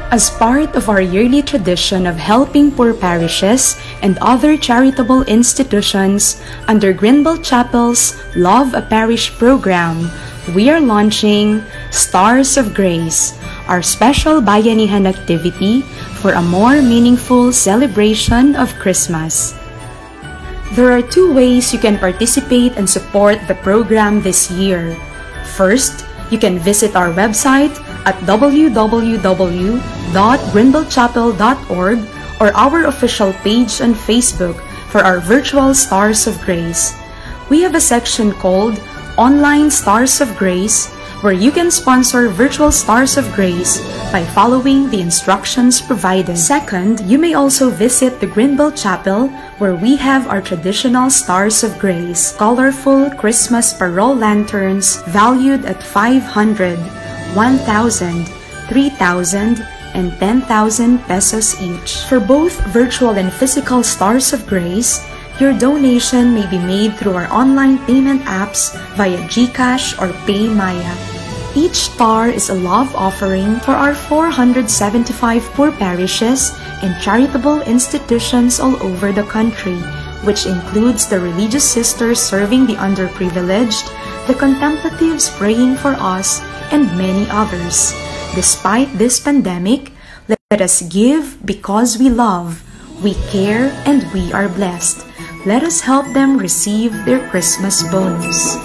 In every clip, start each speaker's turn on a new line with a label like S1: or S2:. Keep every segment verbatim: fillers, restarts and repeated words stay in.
S1: As part of our yearly tradition of helping poor parishes and other charitable institutions under Greenbelt Chapel's Love a Parish program, we are launching Stars of Grace, our special bayanihan activity for a more meaningful celebration of Christmas. There are two ways you can participate and support the program this year. First, you can visit our website at w w w dot greenbelt chapel dot org or our official page on Facebook for our virtual Stars of Grace. We have a section called Online Stars of Grace where you can sponsor virtual Stars of Grace by following the instructions provided. Second, you may also visit the Greenbelt Chapel where we have our traditional Stars of Grace, colorful Christmas parol lanterns valued at five hundred, one thousand, three thousand, and ten thousand pesos each. For both virtual and physical Stars of Grace, your donation may be made through our online payment apps via GCash or PayMaya. Each star is a love offering for our four hundred seventy-five poor parishes and charitable institutions all over the country, which includes the religious sisters serving the underprivileged, the contemplatives praying for us, and many others. Despite this pandemic, let us give because we love, we care, and we are blessed. Let us help them receive their Christmas bonus.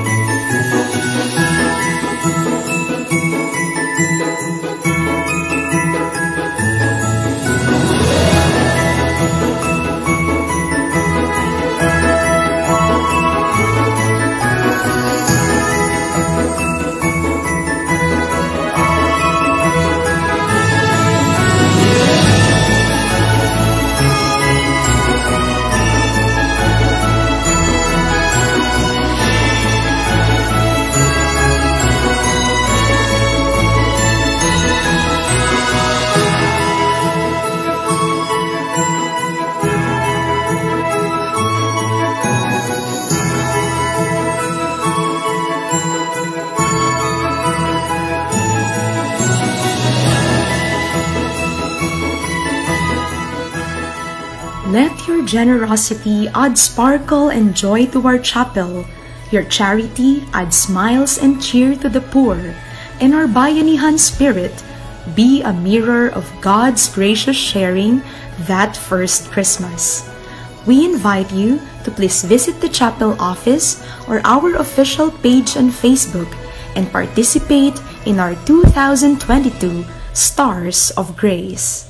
S1: Let your generosity add sparkle and joy to our chapel. Your charity add smiles and cheer to the poor. And our bayanihan spirit be a mirror of God's gracious sharing that first Christmas. We invite you to please visit the chapel office or our official page on Facebook and participate in our two thousand twenty-two Stars of Grace.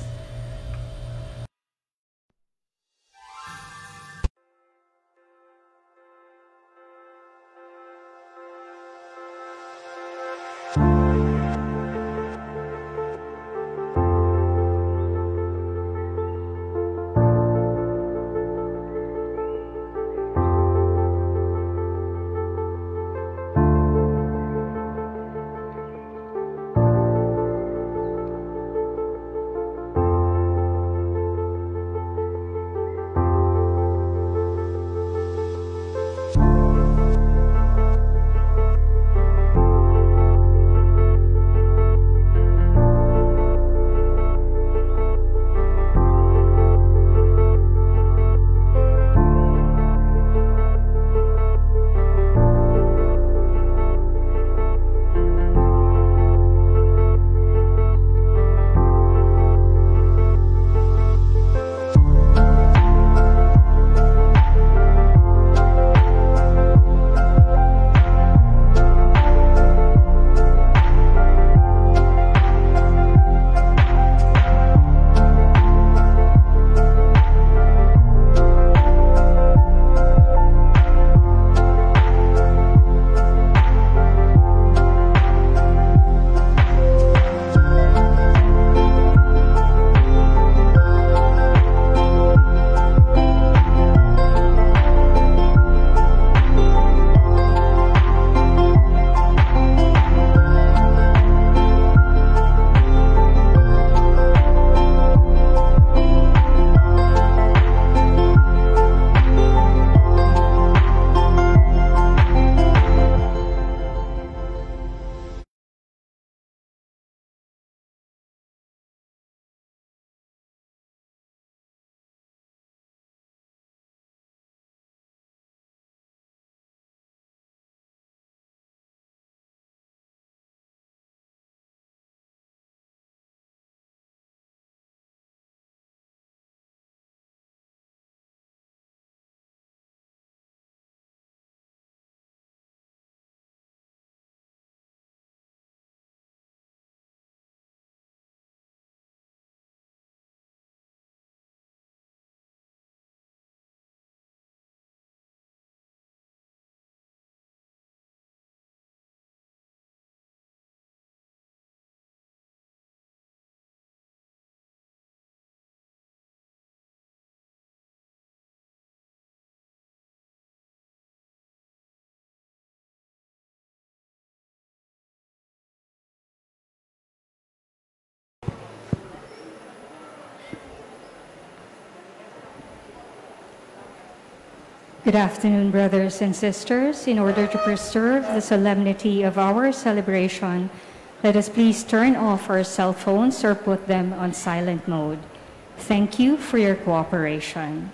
S2: Good afternoon, brothers and sisters. In order to preserve the solemnity of our celebration, let us please turn off our cell phones or put them on silent mode. Thank you for your cooperation.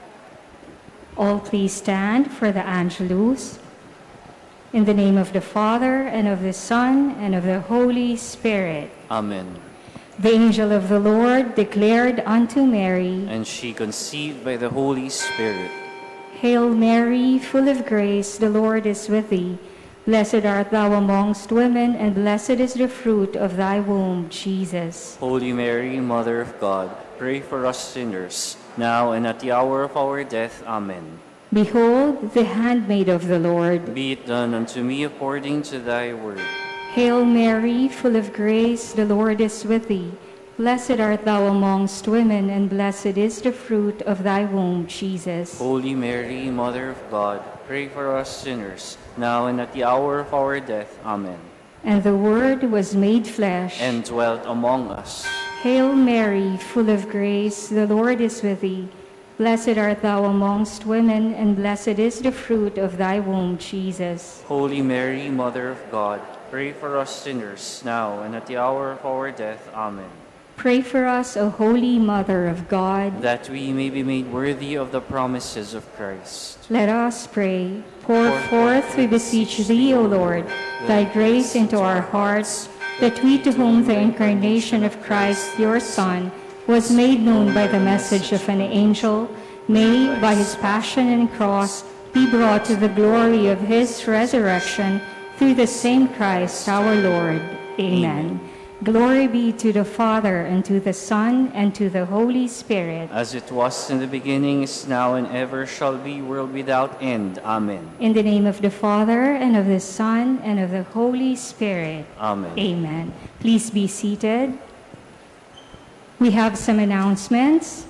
S2: All please stand for the Angelus. In the name of the Father, and of the Son, and of the Holy Spirit.
S3: Amen.
S2: The angel of the Lord declared unto Mary,
S3: And she conceived by the Holy Spirit.
S2: Hail Mary, full of grace, the Lord is with thee. Blessed art thou amongst women, and blessed is the fruit of thy womb, Jesus.
S3: Holy Mary, Mother of God, pray for us sinners, now and at the hour of our death. Amen.
S2: Behold, the handmaid of the Lord.
S3: Be it done unto me according to thy word.
S2: Hail Mary, full of grace, the Lord is with thee. Blessed art thou amongst women, and blessed is the fruit of thy womb, Jesus.
S3: Holy Mary, Mother of God, pray for us sinners, now and at the hour of our death. Amen.
S2: And the Word was made flesh,
S3: and dwelt among us.
S2: Hail Mary, full of grace, the Lord is with thee. Blessed art thou amongst women, and blessed is the fruit of thy womb, Jesus.
S3: Holy Mary, Mother of God, pray for us sinners, now and at the hour of our death. Amen.
S2: Pray for us, O Holy Mother of God,
S3: that we may be made worthy of the promises of Christ.
S2: Let us pray. Pour forth, we beseech thee, O Lord, thy grace into our hearts, that we to whom the incarnation of Christ, your Son, was made known by the message of an angel, may, by his passion and cross, be brought to the glory of his resurrection, through the same Christ our Lord. Amen. Glory be to the Father, and to the Son, and to the Holy Spirit.
S3: As it was in the beginning, is now, and ever shall be, world without end. Amen.
S2: In the name of the Father, and of the Son, and of the Holy Spirit.
S3: Amen.
S2: Amen. Please be seated. We have some announcements.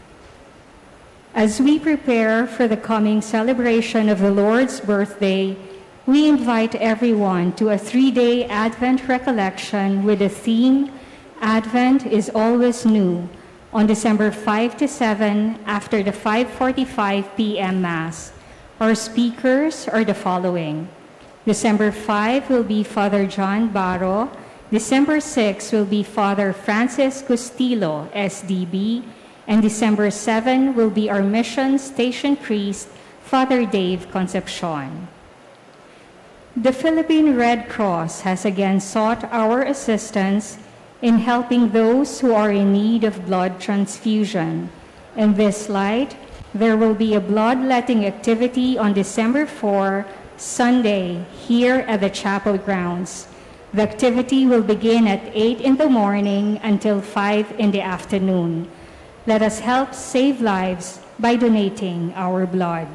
S2: As we prepare for the coming celebration of the Lord's birthday, we invite everyone to a three-day Advent recollection with the theme, Advent is Always New, on December fifth to seventh after the five forty-five p m Mass. Our speakers are the following. December fifth will be Father John Barro. December sixth will be Father Francis Custillo, S D B. And December seventh will be our mission station priest, Father Dave Concepcion. The Philippine Red Cross has again sought our assistance in helping those who are in need of blood transfusion. In this light, there will be a bloodletting activity on December fourth, Sunday, here at the chapel grounds. The activity will begin at eight in the morning until five in the afternoon. Let us help save lives by donating our blood.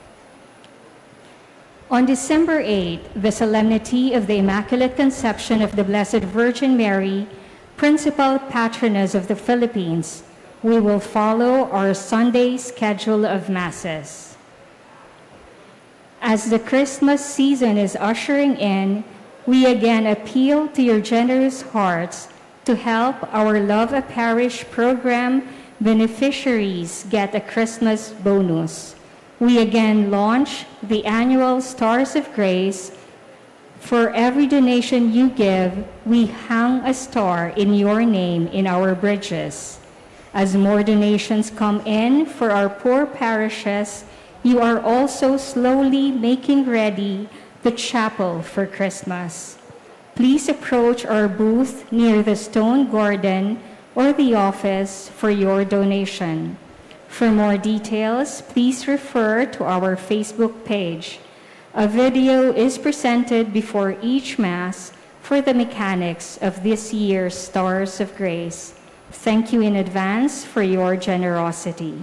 S2: On December eighth, the Solemnity of the Immaculate Conception of the Blessed Virgin Mary, Principal Patroness of the Philippines, we will follow our Sunday schedule of Masses. As the Christmas season is ushering in, we again appeal to your generous hearts to help our Love a Parish program beneficiaries get a Christmas bonus. We again launch the annual Stars of Grace. For every donation you give, we hang a star in your name in our bridges. As more donations come in for our poor parishes, you are also slowly making ready the chapel for Christmas. Please approach our booth near the Stone Garden or the office for your donation. For more details, please refer to our Facebook page. A video is presented before each Mass for the mechanics of this year's Stars of Grace. Thank you in advance for your generosity.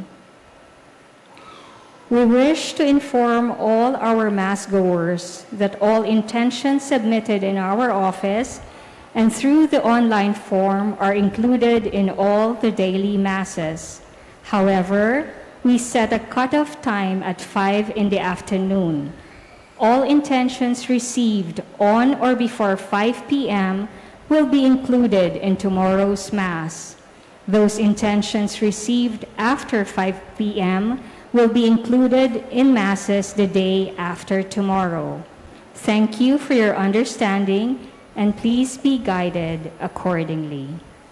S2: We wish to inform all our Mass goers that all intentions submitted in our office and through the online form are included in all the daily Masses. However, we set a cutoff time at five in the afternoon. All intentions received on or before five p m will be included in tomorrow's Mass. Those intentions received after five p m will be included in Masses the day after tomorrow. Thank you for your understanding, and please be guided accordingly.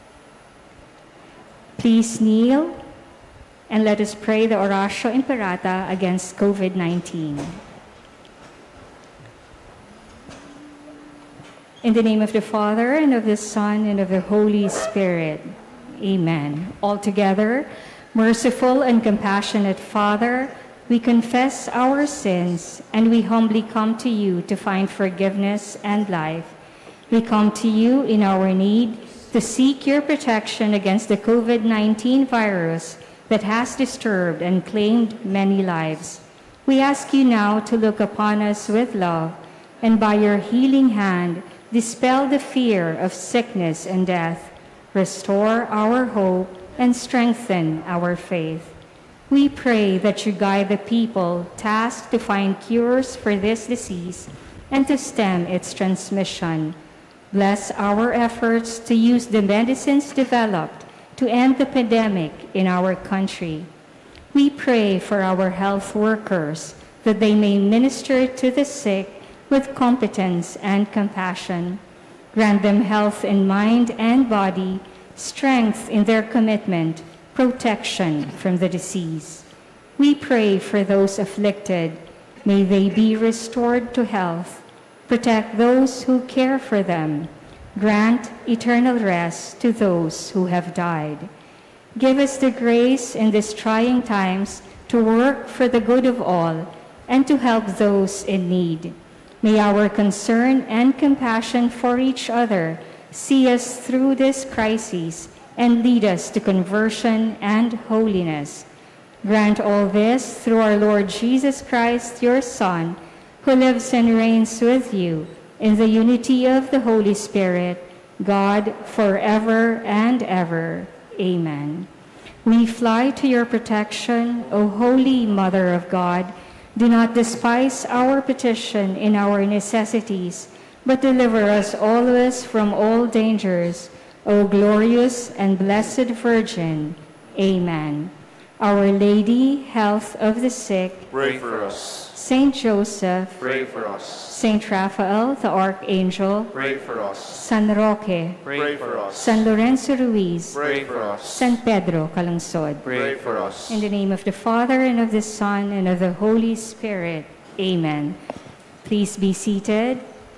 S2: Please kneel and let us pray the Oratio Imperata against COVID nineteen. In the name of the Father, and of the Son, and of the Holy Spirit. Amen. Altogether, merciful and compassionate Father, we confess our sins, and we humbly come to you to find forgiveness and life. We come to you in our need to seek your protection against the COVID nineteen virus that has disturbed and claimed many lives. We ask you now to look upon us with love, and by your healing hand, dispel the fear of sickness and death, restore our hope, and strengthen our faith. We pray that you guide the people tasked to find cures for this disease and to stem its transmission. Bless our efforts to use the medicines developed to end the pandemic in our country. We pray for our health workers that they may minister to the sick with competence and compassion. Grant them health in mind and body, strength in their commitment, protection from the disease. We pray for those afflicted. May they be restored to health. Protect those who care for them. Grant eternal rest to those who have died. Give us the grace in these trying times to work for the good of all and to help those in need. May our concern and compassion for each other see us through this crisis and lead us to conversion and holiness. Grant all this through our Lord Jesus Christ, your Son, who lives and reigns with you in the unity of the Holy Spirit, God, forever and ever. Amen. We fly to your protection, O Holy Mother of God. Do not despise our petition in our necessities, but deliver us always from all dangers, O glorious and blessed Virgin. Amen. Our Lady, health of the sick,
S4: pray for us.
S2: Saint Joseph,
S4: Pray for us.
S2: Saint Raphael, the Archangel,
S4: Pray for us.
S2: San Roque,
S4: Pray for us.
S2: San Lorenzo Ruiz,
S4: Pray for us.
S2: San Pedro Calungsod.
S4: Pray for us.
S2: In the name of the Father, and of the Son, and of the Holy Spirit. Amen. Please be seated.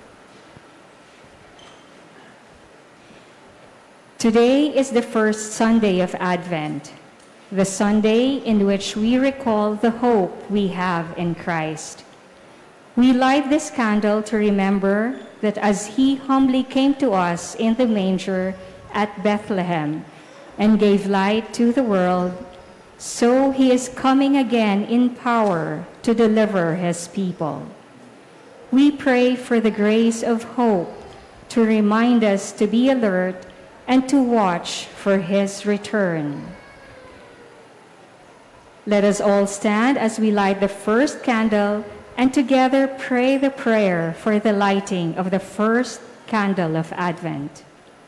S2: Today is the first Sunday of Advent, the Sunday in which we recall the hope we have in Christ. We light this candle to remember that as he humbly came to us in the manger at Bethlehem and gave light to the world, so he is coming again in power to deliver his people. We pray for the grace of hope to remind us to be alert and to watch for his return. Let us all stand as we light the first candle and together pray the prayer for the lighting of the first candle of Advent.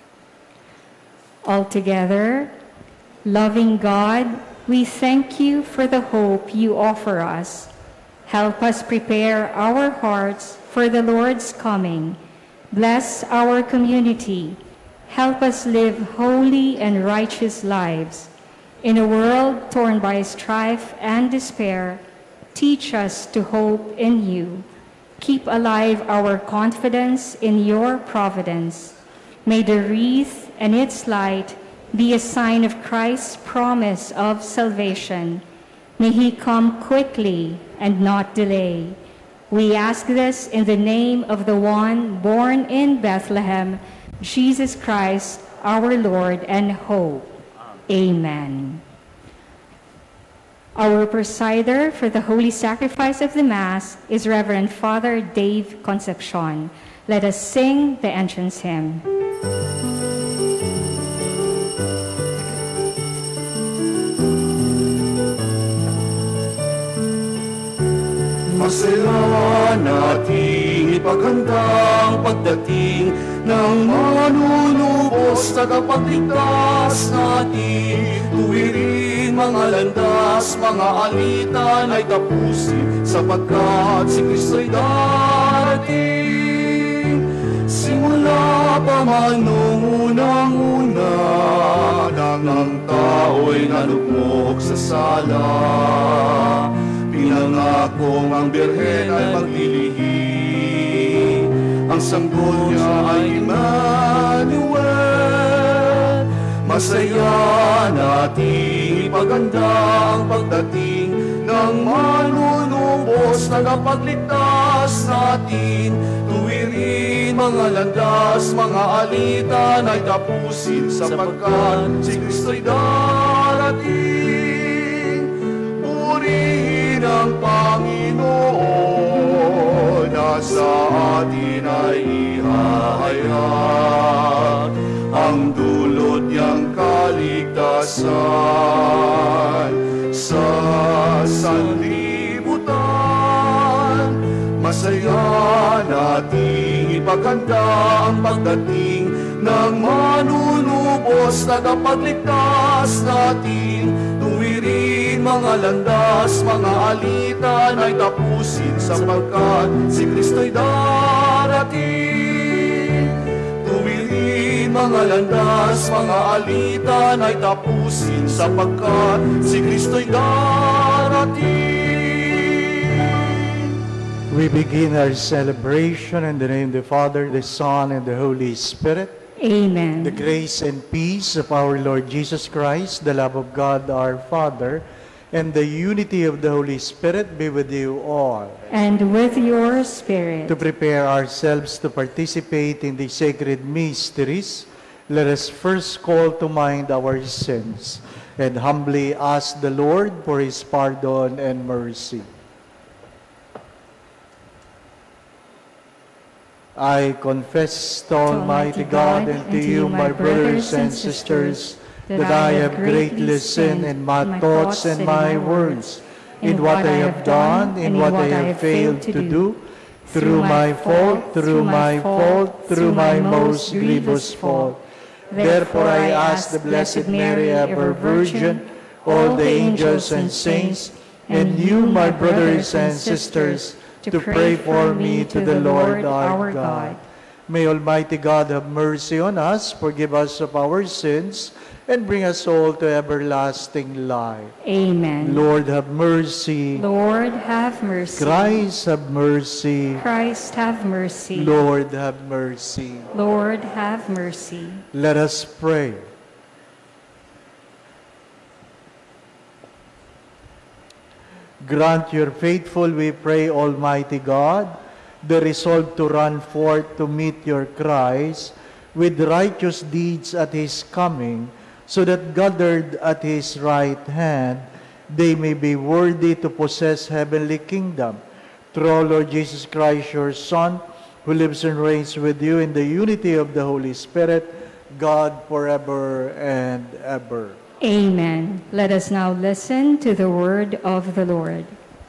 S2: All together, loving God, we thank you for the hope you offer us. Help us prepare our hearts for the Lord's coming. Bless our community. Help us live holy and righteous lives. In a world torn by strife and despair, teach us to hope in you. Keep alive our confidence in your providence. May the wreath and its light be a sign of Christ's promise of salvation. May he come quickly and not delay. We ask this in the name of the one born in Bethlehem, Jesus Christ, our Lord and hope. Amen. Our presider for the Holy Sacrifice of the Mass is Reverend Father Dave Concepcion. Let us sing the entrance hymn.
S4: Masaya nating ipaghandang pagdating ng manunubos
S5: lubos, tagapagligtas natin. Tuwirin mga landas, mga alitan ay tapusin, sapagkat si Kristo'y darating. Simula pa man nung unang-una, nang ang tao'y nalugmok sa sala, pinangakong ang birhen ay maglilihim. Ang sanggol niya ay Emmanuel. Masaya nating ipaganda ang pagdating ng manunubos, tagapagligtas natin. Tuwirin mga landas, mga alitan ay tapusin, sapagkat si Kristo'y darating. Purihin ang Panginoon na sa atin ay ihahayag ang dulot niyang kaligtasan sa sanlibutan. Masaya nating ipaganda ang pagdating ng manunubos, tagapagligtas natin. Tuwirin mga landas, mga alitan ay tapusin, sapagkat si Kristo'y darating. Tuwirin mga landas, mga alitan ay tapusin, sapagkat si Kristo'y darating.
S6: We begin our celebration in the name of the Father, the Son, and the Holy Spirit.
S2: Amen.
S6: The grace and peace of our Lord Jesus Christ, the love of God our Father, and the unity of the Holy Spirit be with you all.
S2: And with your spirit.
S6: To prepare ourselves to participate in the sacred mysteries, let us first call to mind our sins and humbly ask the Lord for His pardon and mercy. I confess to Almighty God and to you, my brothers and sisters, that I have greatly sinned in my thoughts and my words, in what I have done, in what I have failed to do, through my fault, through my fault, through my most grievous fault. Therefore I ask the Blessed Mary, ever Virgin, all the angels and saints, and you, my brothers and sisters, to pray for me to the Lord our God. May Almighty God have mercy on us, forgive us of our sins, and bring us all to everlasting life.
S2: Amen.
S6: Lord, have mercy.
S2: Lord, have mercy.
S6: Christ, have mercy.
S2: Christ, have mercy.
S6: Lord, have mercy.
S2: Lord, have mercy.
S6: Let us pray. Grant your faithful, we pray, Almighty God, the resolve to run forth to meet your Christ with righteous deeds at His coming, so that gathered at His right hand, they may be worthy to possess heavenly kingdom. Through our Lord Jesus Christ, your Son, who lives and reigns with you in the unity of the Holy Spirit, God forever and ever.
S2: Amen. Let us now listen to the word of the Lord.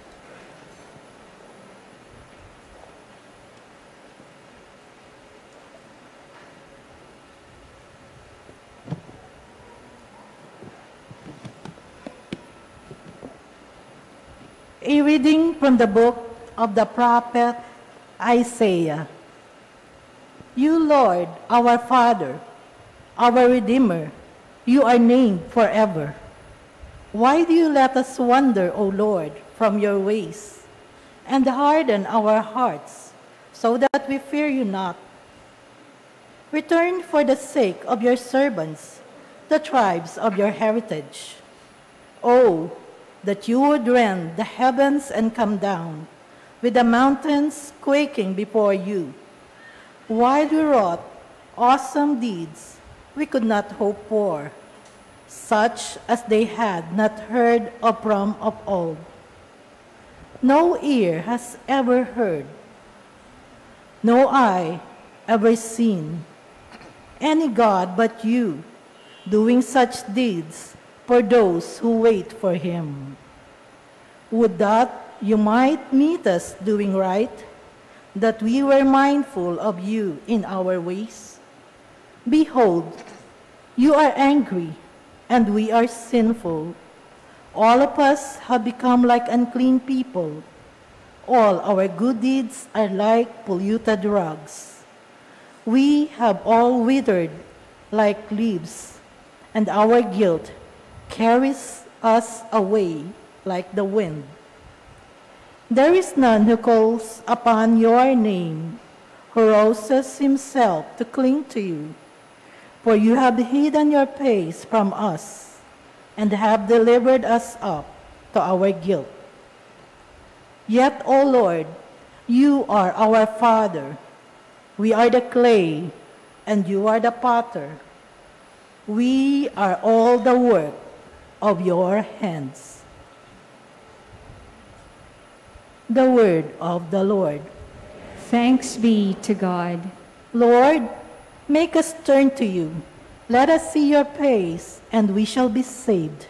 S7: A reading from the book of the prophet Isaiah. You, Lord, our Father, our Redeemer, you are named forever. Why do you let us wander, O Lord, from your ways, and harden our hearts, so that we fear you not? Return for the sake of your servants, the tribes of your heritage. Oh, that you would rend the heavens and come down, with the mountains quaking before you. While you wrought awesome deeds we could not hope for, such as they had not heard of from of old. No ear has ever heard, no eye ever seen, any God but you, doing such deeds for those who wait for him. Would that you might meet us doing right, that we were mindful of you in our ways. Behold, You are angry, and we are sinful. All of us have become like unclean people. All our good deeds are like polluted rugs. We have all withered like leaves, and our guilt carries us away like the wind. There is none who calls upon your name, who rouses himself to cling to you. For you have hidden your face from us, and have delivered us up to our guilt. Yet, O Lord, you are our Father. We are the clay, and you are the potter. We are all the work of your hands. The word of the Lord.
S2: Thanks be to God.
S7: Lord, make us turn to you. Let us see your face, and we shall be saved.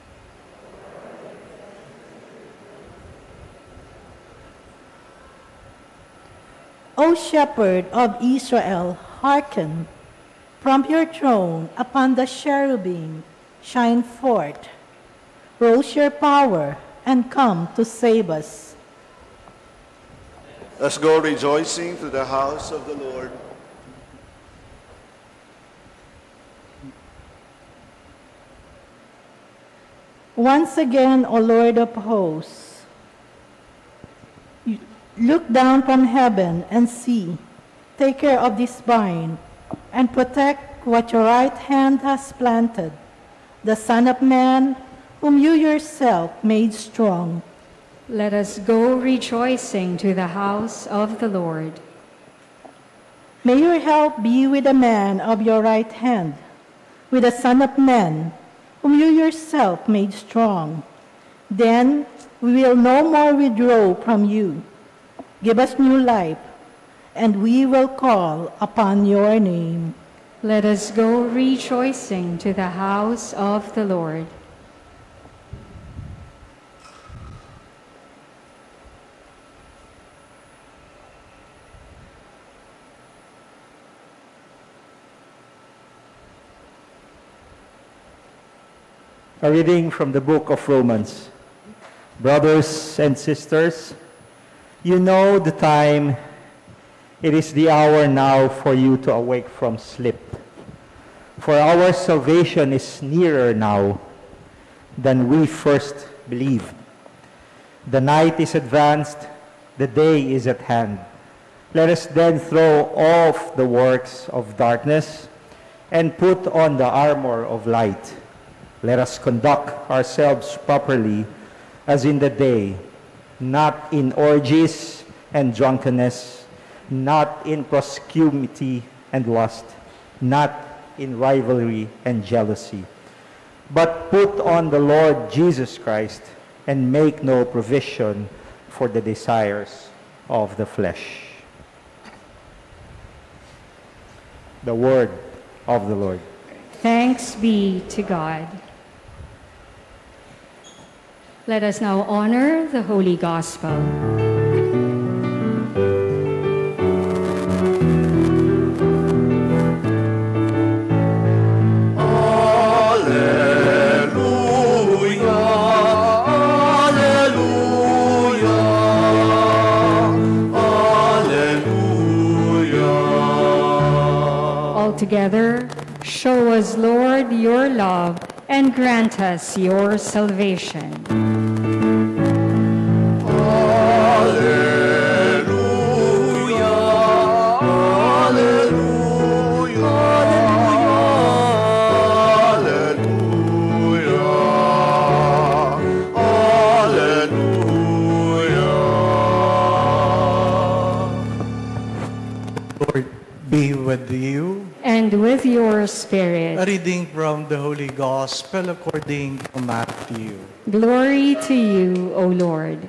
S7: O shepherd of Israel, hearken. From your throne upon the cherubim, shine forth. Rouse your power and come to save us.
S4: Let's go rejoicing to the house of the Lord.
S7: Once again, O Lord of hosts, look down from heaven and see. Take care of this vine and protect what your right hand has planted, the Son of Man, whom you yourself made strong.
S2: Let us go rejoicing to the house of the Lord.
S7: May your help be with the man of your right hand, with the Son of Man, whom you yourself made strong. Then we will no more withdraw from you. Give us new life, and we will call upon your name.
S2: Let us go rejoicing to the house of the Lord.
S6: A reading from the book of Romans. Brothers and sisters, you know the time. It is the hour now for you to awake from sleep. For our salvation is nearer now than we first believed. The night is advanced, the day is at hand. Let us then throw off the works of darkness and put on the armor of light. Let us conduct ourselves properly as in the day, not in orgies and drunkenness, not in promiscuity and lust, not in rivalry and jealousy. But put on the Lord Jesus Christ and make no provision for the desires of the flesh. The word of the Lord.
S2: Thanks be to God. Let us now honor the Holy Gospel. Together, show us, Lord, your love, and grant us your salvation.
S5: Alleluia, alleluia, alleluia, alleluia.
S6: Lord be with you.
S2: And with your spirit.
S6: A reading from the Holy Gospel according to Matthew.
S2: Glory to you, O Lord.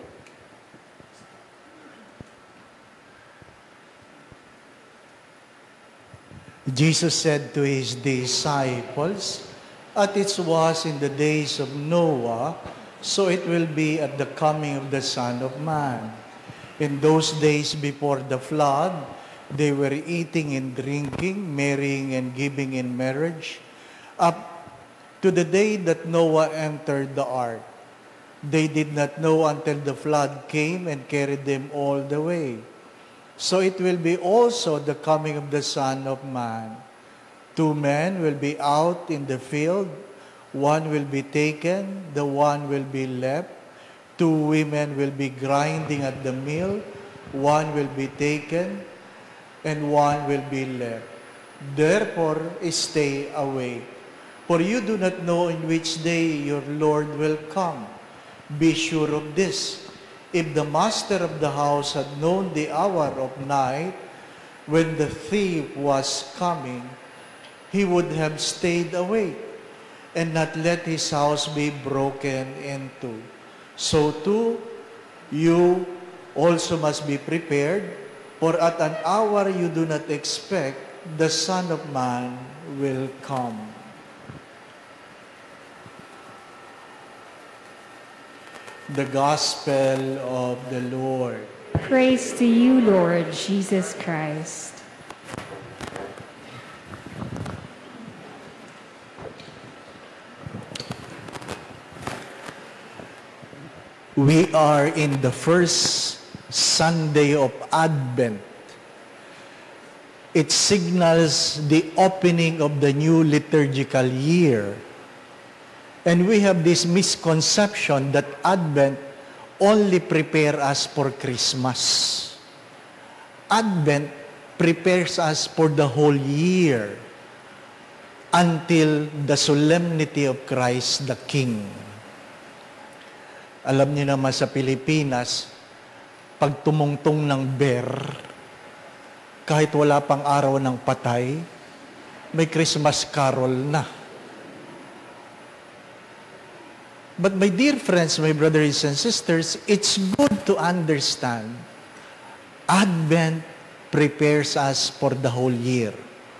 S8: Jesus said to his disciples, "As it was in the days of Noah, so it will be at the coming of the Son of Man. In those days before the flood, they were eating and drinking, marrying and giving in marriage, Up to the day that Noah entered the ark, they did not know until the flood came and carried them all the way. So it will be also the coming of the Son of Man. Two men will be out in the field, one will be taken, the one will be left. Two women will be grinding at the mill, one will be taken, and one will be left. Therefore, stay away, for you do not know in which day your Lord will come. Be sure of this. If the master of the house had known the hour of night when the thief was coming, he would have stayed awake and not let his house be broken into. So too, you also must be prepared, for at an hour you do not expect, the Son of Man will come. The Gospel of the Lord.
S2: Praise to you, Lord Jesus Christ.
S8: We are in the first Sunday of Advent. It signals the opening of the new liturgical year. And we have this misconception that Advent only prepares us for Christmas. Advent prepares us for the whole year until the solemnity of Christ the King. Alam niyo naman sa Pilipinas, pag tumungtong ng ber, kahit wala pang araw ng patay, may Christmas carol na. But my dear friends, my brothers and sisters, it's good to understand Advent prepares us for the whole year.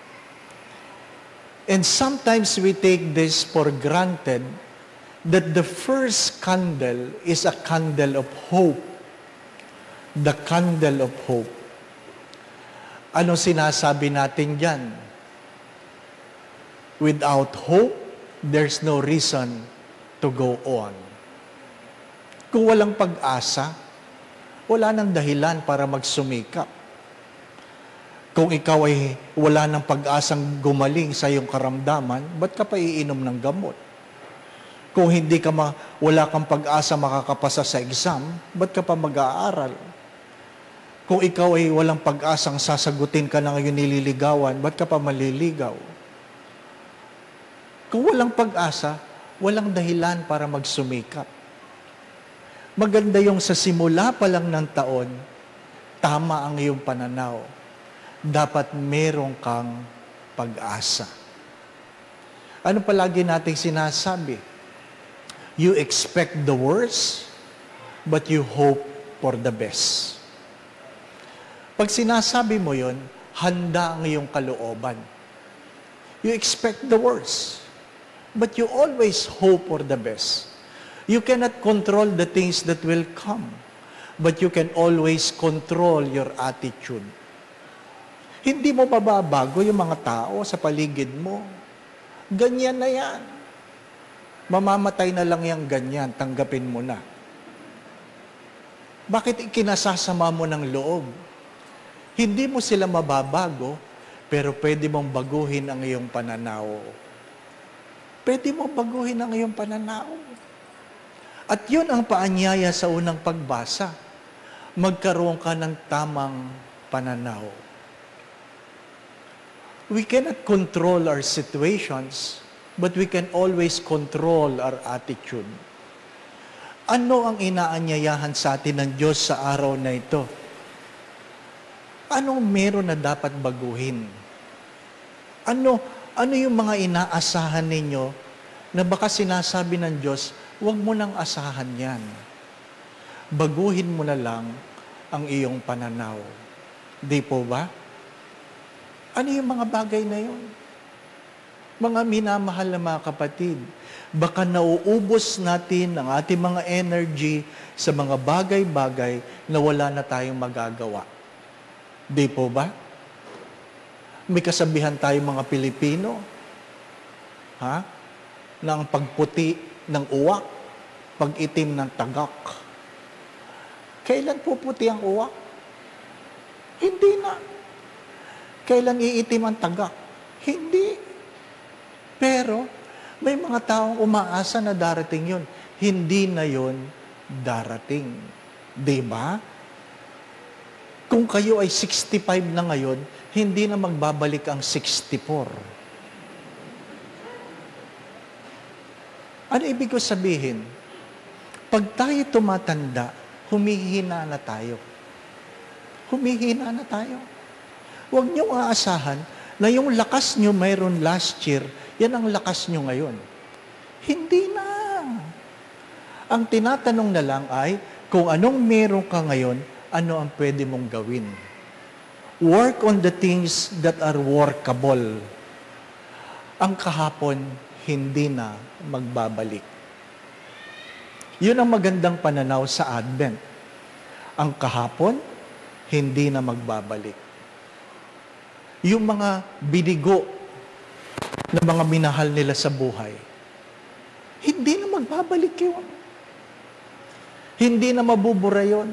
S8: And sometimes we take this for granted that the first candle is a candle of hope. The candle of hope. Ano sinasabi natin dyan? Without hope, there's no reason to go on. Kung walang pag-asa, wala nang dahilan para magsumikap. Kung ikaw ay wala nang pag-asang gumaling sa iyong karamdaman, ba't ka pa iinom ng gamot? Kung hindi ka ma, wala kang pag-asa makakapasa sa exam, ba't ka pa mag-aaral? Kung ikaw ay walang pag-asang sasagutin ka na ngayon nililigawan, ba't ka pa maliligaw? Kung walang pag-asa, walang dahilan para magsumikap. Maganda yung sa simula pa lang ng taon, tama ang iyong pananaw. Dapat merong kang pag-asa. Ano palagi nating sinasabi? You expect the worst, but you hope for the best. Pag sinasabi mo yun, handa ang iyong kalooban. You expect the worst, but you always hope for the best. You cannot control the things that will come, but you can always control your attitude. Hindi mo mababago yung mga tao sa paligid mo. Ganyan na yan. Mamamatay na lang yung ganyan, tanggapin mo na. Bakit ikinasasama mo ng loob? Hindi mo sila mababago, pero pwede mong baguhin ang iyong pananaw. Pwede mong baguhin ang iyong pananaw. At yun ang paanyaya sa unang pagbasa. Magkaroon ka ng tamang pananaw. We cannot control our situations, but we can always control our attitude. Ano ang inaanyayahan sa atin ng Diyos sa araw na ito? Anong meron na dapat baguhin? Ano, ano yung mga inaasahan ninyo na baka sinasabi ng Diyos, huwag mo nang asahan yan. Baguhin mo na lang ang iyong pananaw. Di po ba? Ano yung mga bagay na yun? Mga minamahal na mga kapatid, baka nauubos natin ang ating mga energy sa mga bagay-bagay na wala na tayong magagawa. Di po ba? May kasabihan tayong mga Pilipino, Ha? Na ang pagputi ng uwak, pag-itim ng tagak. Kailan puputi ang uwak? Hindi na. Kailan iitim ang tagak? Hindi. Pero, may mga taong umaasa na darating yun. Hindi na yun darating. Diba? Kung kayo ay sixty-five na ngayon, hindi na magbabalik ang sixty-four. Ano ibig ko sabihin? Pag tayo tumatanda, humihina na tayo. Humihina na tayo. Huwag niyong aasahan na yung lakas niyo mayroon last year, yan ang lakas niyo ngayon. Hindi na. Ang tinatanong na lang ay, kung anong meron ka ngayon, ano ang pwede mong gawin? Work on the things that are workable. Ang kahapon, hindi na magbabalik. Yun ang magandang pananaw sa Advent. Ang kahapon, hindi na magbabalik. Yung mga binigo na mga minahal nila sa buhay, hindi na magbabalik yun. Hindi na mabubura yun.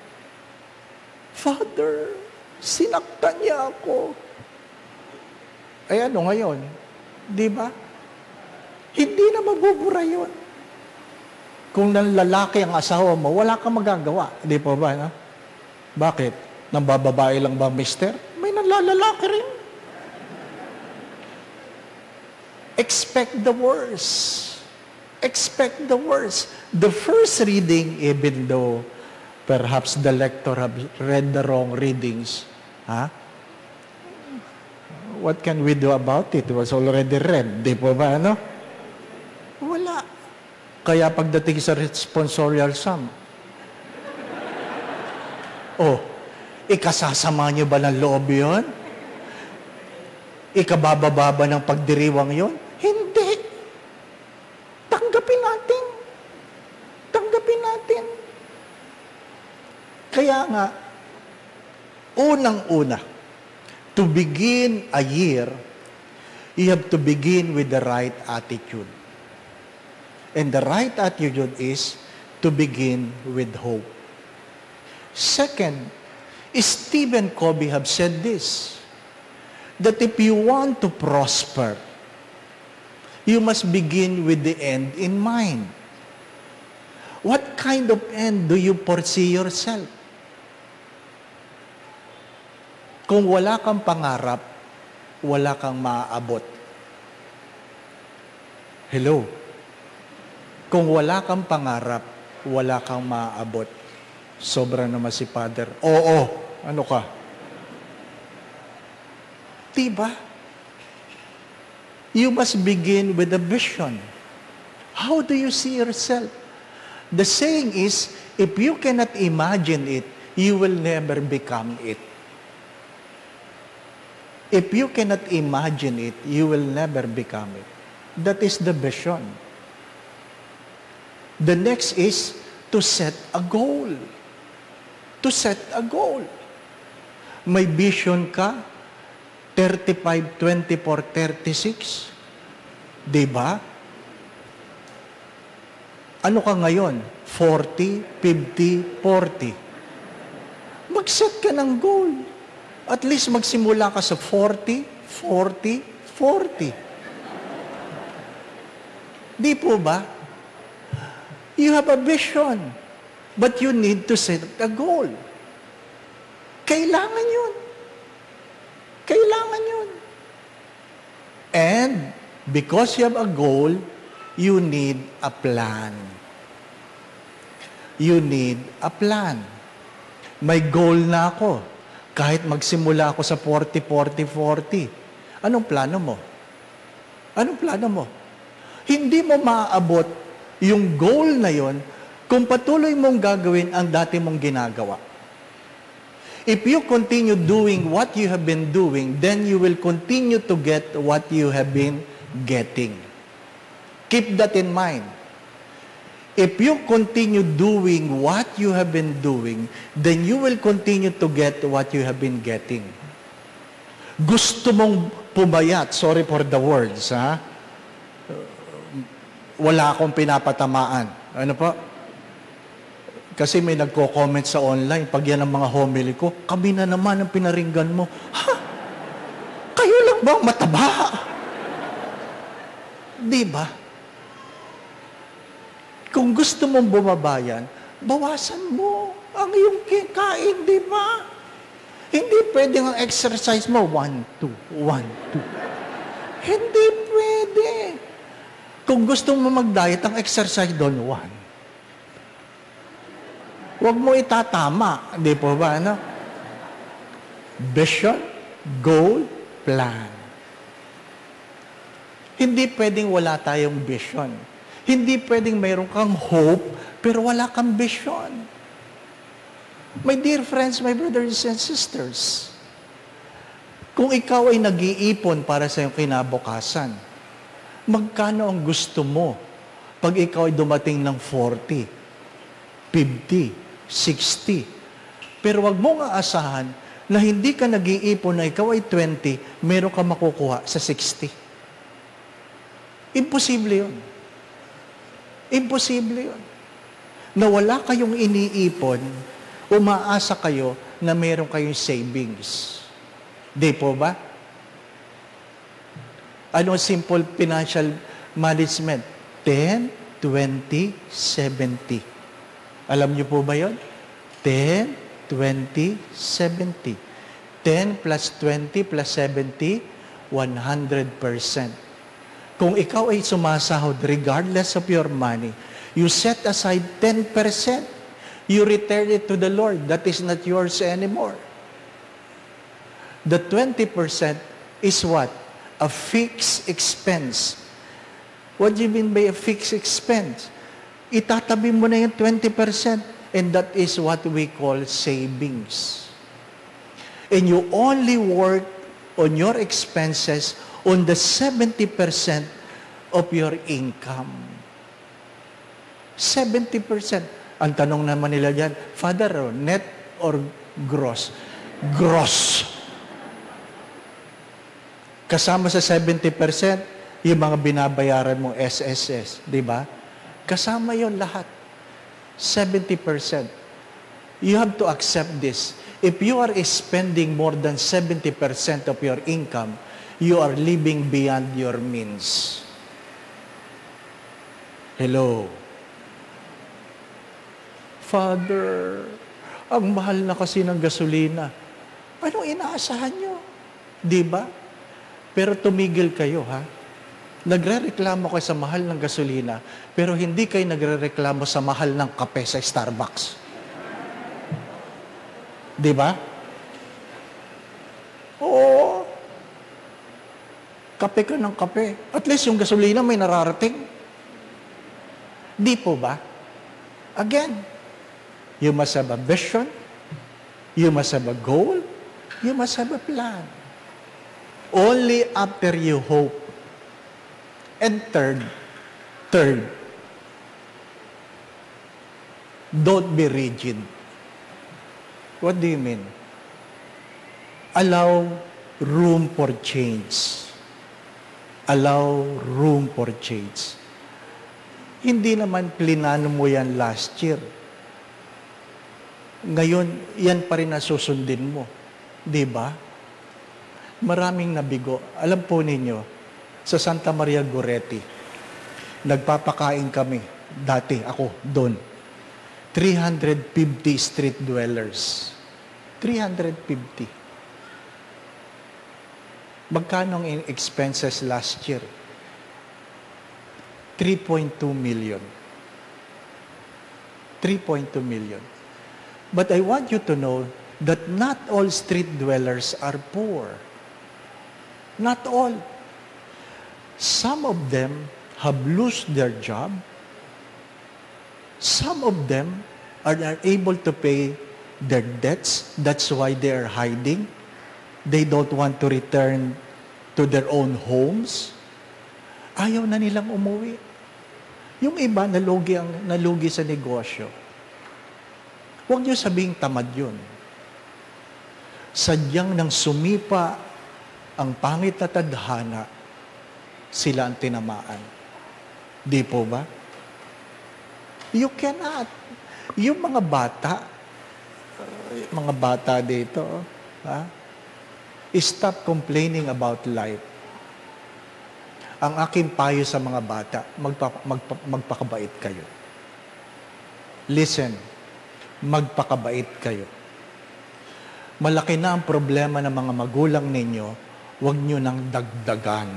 S8: Father, sinaktan niya ako. Ay ano ngayon? Di ba? Hindi na mabubura yun. Kung lalaki ang asawa mo, wala kang magagawa. Di pa ba? No? Bakit? Nang bababae lang ba, mister? May nanlalalaki rin. Expect the worst. Expect the worst. The first reading, even though perhaps the lector have read the wrong readings, ha? What can we do about it? It was already read. Di po ba, ano? Wala. Kaya pagdating sa responsorial sum, oh, ikasasama niyo ba ng loob yun? Ikabababa ng pagdiriwang yun? Hindi. Tanggapin natin. Tanggapin natin. Kaya nga, unang-una, to begin a year, you have to begin with the right attitude. And the right attitude is to begin with hope. Second, Stephen Covey have said this, that if you want to prosper, you must begin with the end in mind. What kind of end do you foresee yourself? Kung wala kang pangarap, wala kang maaabot. Hello? Kung wala kang pangarap, wala kang maaabot. Sobra naman si Father. Oo, ano ka? Diba? You must begin with a vision. How do you see yourself? The saying is, if you cannot imagine it, you will never become it. If you cannot imagine it, you will never become it. That is the vision. The next is to set a goal. To set a goal. May vision ka, thirty-five, twenty-four, thirty-six. Diba? Ano ka ngayon? forty, fifty, forty. Mag-set ka ng goal. At least magsimula ka sa forty, forty, forty. Di po ba? You have a vision, but you need to set a goal. Kailangan yun. Kailangan yun. And because you have a goal, you need a plan. You need a plan. May goal na ako. Kahit magsimula ako sa forty, forty, forty. Anong plano mo? Anong plano mo? Hindi mo maaabot yung goal na yon kung patuloy mong gagawin ang dati mong ginagawa. If you continue doing what you have been doing, then you will continue to get what you have been getting. Keep that in mind. If you continue doing what you have been doing, then you will continue to get what you have been getting. Gusto mong pumayat, sorry for the words, ha? wala akong pinapatamaan. Ano po? Kasi may nagko-comment sa online, pag yan ang mga homily ko, kami na naman ang pinaringgan mo. Ha? Kayo lang ba ang mataba? Di ba? Kung gusto mong bumabayan, bawasan mo ang iyong kikain, di ba? Hindi pwedeng ang exercise mo, one, two, one, two. Hindi pwede. Kung gusto mo mag-diet, ang exercise doon, one. Huwag mo itatama. Di po ba, ano? Vision, goal, plan. Hindi pwedeng wala tayong vision. Hindi pwedeng mayroon kang hope, pero wala kang vision. My dear friends, my brothers and sisters, kung ikaw ay nag-iipon para sa iyong kinabukasan, magkano ang gusto mo pag ikaw ay dumating ng forty, fifty, sixty? Pero wag mong aasahan na hindi ka nag-iipon na ikaw ay twenty, meron ka makukuha sa sixty. Imposible yun. Imposible yun. Na wala kayong iniipon, umaasa kayo na meron kayong savings. Di po ba? Ano simple financial management? ten, twenty, seventy. Alam niyo po ba yun? ten, twenty, seventy. ten plus twenty plus seventy, one hundred percent. Kung ikaw ay sumasahod regardless of your money, you set aside ten percent. You return it to the Lord. That is not yours anymore. The twenty percent is what? A fixed expense. What do you mean by a fixed expense? Itatabi mo na yung twenty percent, and that is what we call savings. And you only work on your expenses on the seventy percent of your income. seventy percent. Ang tanong naman nila dyan, Father, net or gross? Gross. Kasama sa seventy percent, yung mga binabayaran mong S S S, di ba? Kasama yon lahat. seventy percent. You have to accept this. If you are spending more than seventy percent of your income, you are living beyond your means. Hello. Father, ang mahal na kasi ng gasolina. Anong inaasahan nyo? Di ba? Pero tumigil kayo, ha? Nagre-reklamo kayo sa mahal ng gasolina, pero hindi kayo nagre-reklamo sa mahal ng kape sa Starbucks. Di ba? Oo. Kape ka ng kape. At least yung gasolina may nararating. Di po ba? Again, you must have a vision, you must have a goal, you must have a plan. Only after you hope. And third, third, don't be rigid. What do you mean? Allow room for change. Allow room for change. Hindi naman plinano mo yan last year. Ngayon, yan pa rin na susundin mo. Di ba? Maraming nabigo. Alam po ninyo, sa Santa Maria Goretti, nagpapakain kami. Dati, ako, doon. three hundred fifty street dwellers. three hundred fifty. Magkano ang expenses last year? three point two million. three point two million. But I want you to know that not all street dwellers are poor. Not all. Some of them have lost their job. Some of them are not able to pay their debts. That's why they are hiding. They don't want to return to their own homes. Ayaw na nilang umuwi. Yung iba, nalugi, ang, nalugi sa negosyo. Huwag niyo sabihing tamad yun. Sadyang nang sumipa ang pangit na tadhana, sila ang tinamaan. Di po ba? You cannot. Yung mga bata, mga bata dito, ha? Stop complaining about life. Ang aking payo sa mga bata, magpa, magpa, magpakabait kayo. Listen, magpakabait kayo. Malaki na ang problema ng mga magulang ninyo, huwag nyo nang dagdagan.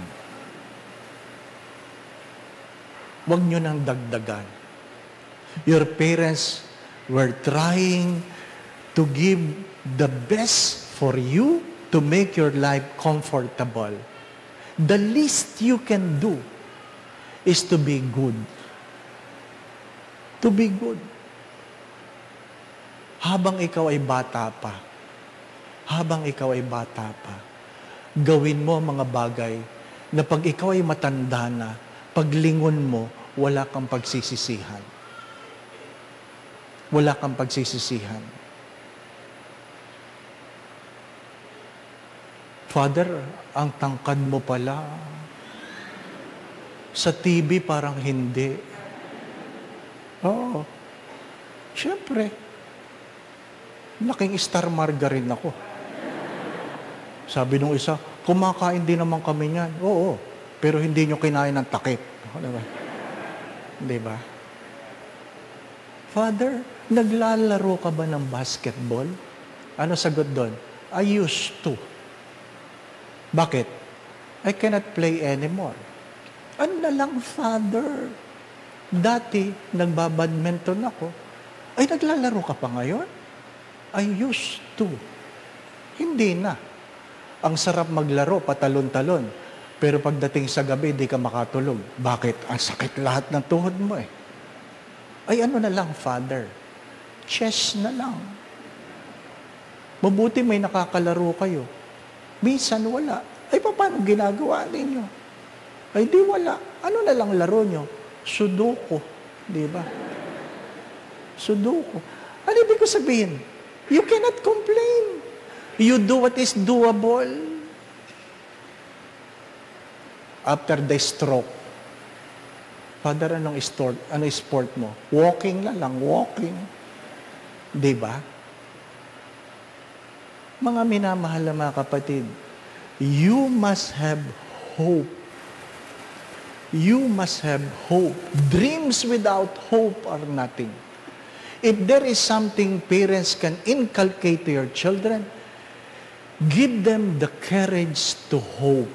S8: Huwag nyo nang dagdagan. Your parents were trying to give the best for you to make your life comfortable. The least you can do is to be good. To be good. Habang ikaw ay bata pa, habang ikaw ay bata pa, gawin mo mga bagay na pag ikaw ay matanda na, paglingon mo, wala kang pagsisisihan. Wala kang pagsisisihan. Father, ang tangkad mo pala. Sa T V parang hindi. Oo. Siyempre. Laking star margarine ako. Sabi nung isa, kumakain din naman kami niyan. Oo, pero hindi nyo kinain ng takip. Diba? Diba? Father, naglalaro ka ba ng basketball? Ano sagot doon? I used to. Bakit? I cannot play anymore. Ano na lang, Father? Dati, nagbabadminton ako. Ay, naglalaro ka pa ngayon? I used to. Hindi na. Ang sarap maglaro, patalon-talon. Pero pagdating sa gabi, di ka makatulog. Bakit? Ang sakit lahat ng tuhod mo eh. Ay, ano na lang, Father? Chess na lang. Mabuti may nakakalaro kayo. Minsan wala. Ay, paano ginagawa ninyo? Ay, di wala. Ano na lang laro nyo? Sudoku. Di ba? Sudoku. Ano ibig ko sabihin? You cannot complain. You do what is doable. After the stroke, Father, anong sport, ano sport mo? Walking na lang, walking. Di ba? Mga minamahal na mga kapatid, you must have hope. You must have hope. Dreams without hope are nothing. If there is something parents can inculcate to your children, give them the courage to hope.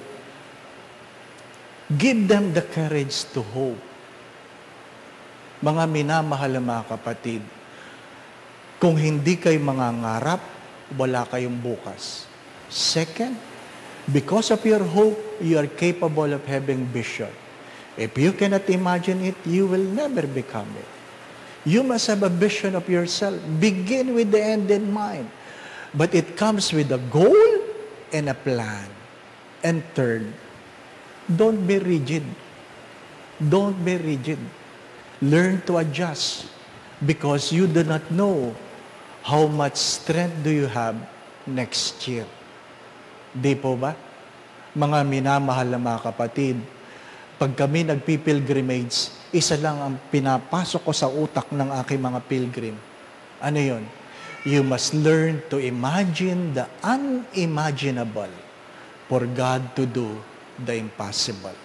S8: Give them the courage to hope. Mga minamahal na mga kapatid, kung hindi kayo mangangarap, wala kayong bukas. Second, because of your hope, you are capable of having vision. If you cannot imagine it, you will never become it. You must have a vision of yourself. Begin with the end in mind. But it comes with a goal and a plan. And third, don't be rigid. Don't be rigid. Learn to adjust because you do not know how much strength do you have next year. Di po ba? Mga minamahal na mga kapatid, pag kami nagpipilgrimage, isa lang ang pinapasok ko sa utak ng aking mga pilgrim. Ano yun? You must learn to imagine the unimaginable for God to do the impossible.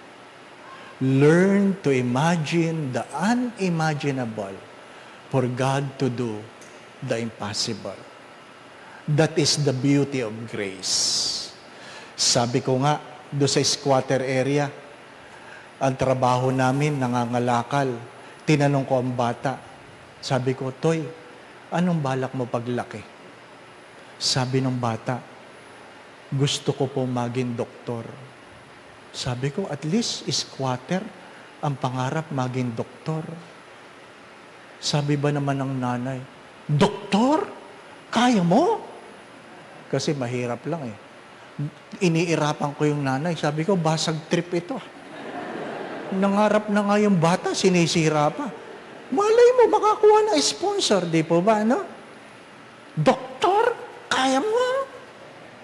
S8: Learn to imagine the unimaginable for God to do the impossible. That is the beauty of grace. Sabi ko nga, do sa squatter area, ang trabaho namin, nangangalakal. Tinanong ko ang bata. Sabi ko, Toy, anong balak mo paglaki? Sabi ng bata, gusto ko po maging doktor. Sabi ko, at least squatter, ang pangarap maging doktor. Sabi ba naman ng nanay, doktor? Kaya mo? Kasi mahirap lang eh. Iniirapan ko yung nanay. Sabi ko, basag trip ito. Nangarap na nga yung bata, sinisira pa. Malay mo, makakuha na sponsor, di po ba, no? Doktor, kaya mo?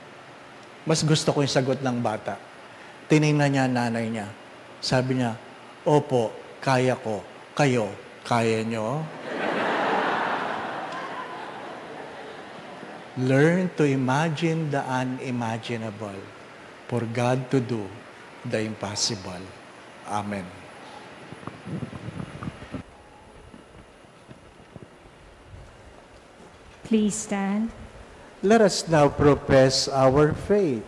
S8: Mas gusto ko yung sagot ng bata. Tinignan niya nanay niya. Sabi niya, Opo, kaya ko. Kayo, kaya nyo? Learn to imagine the unimaginable for God to do the impossible. Amen.
S2: Please stand.
S8: Let us now profess our faith.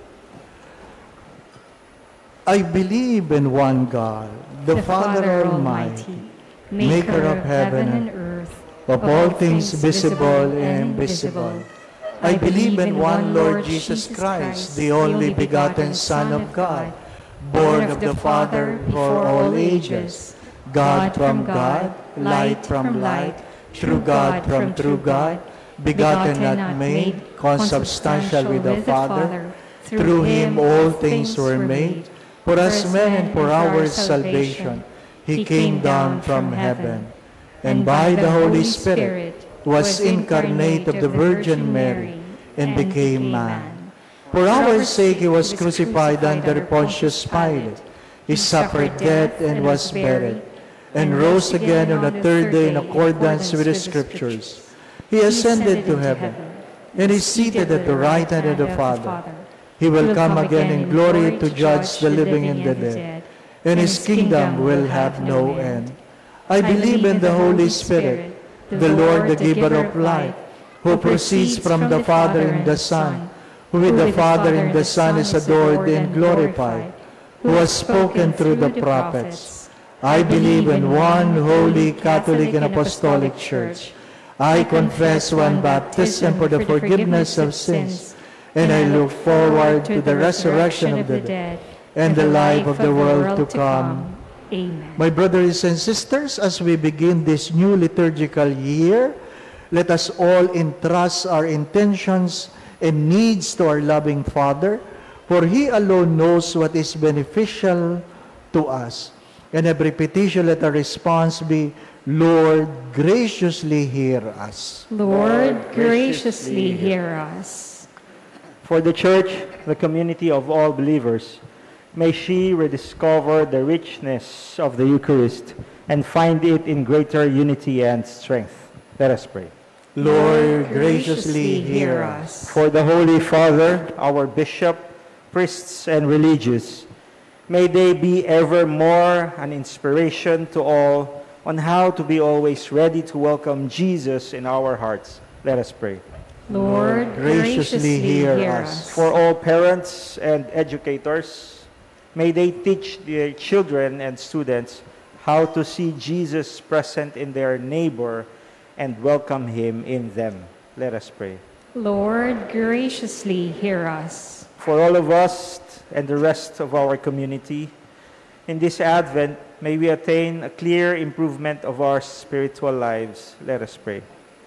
S8: I believe in one God, the, the Father Almighty, maker of heaven and earth, of all things visible and invisible. I believe in one Lord Jesus Christ, the only begotten Son of God, born of the Father before all ages, God from God, light from light, true God from true God, begotten not made, consubstantial with the Father. Through him all things were made. For us men and for our salvation, he came down from heaven, and by the Holy Spirit was incarnate of the Virgin Mary, and became man. For our sake he was crucified under Pontius Pilate. He suffered death and was buried, and rose again on the third day in accordance with the Scriptures. He ascended to heaven, and is seated at the right hand of the Father. He will come again in glory to judge the living and the dead, and his kingdom will have no end. I believe in the Holy Spirit, the Lord, the giver of life, who proceeds from the Father and the Son, who with the Father and the Son is adored and glorified, who has spoken through the prophets. I believe in one holy Catholic and Apostolic Church. I confess one baptism for the forgiveness of sins, and I look forward to the resurrection of the dead and the life of the world to come.
S2: Amen.
S8: My brothers and sisters, as we begin this new liturgical year, let us all entrust our intentions and needs to our loving Father, for He alone knows what is beneficial to us. And every petition, let our response be, Lord, graciously hear us.
S2: Lord, graciously hear us.
S9: For the Church, the community of all believers, may she rediscover the richness of the Eucharist and find it in greater unity and strength. Let us pray.
S8: Lord, graciously hear us.
S9: For the Holy Father, our Bishop, priests, and religious, may they be ever more an inspiration to all on how to be always ready to welcome Jesus in our hearts. Let us pray.
S2: Lord, graciously hear us.
S9: For all parents and educators, may they teach their children and students how to see Jesus present in their neighbor and welcome him in them. Let us pray.
S2: Lord, graciously hear us.
S9: For all of us and the rest of our community, in this Advent, may we attain a clear improvement of our spiritual lives. Let us pray.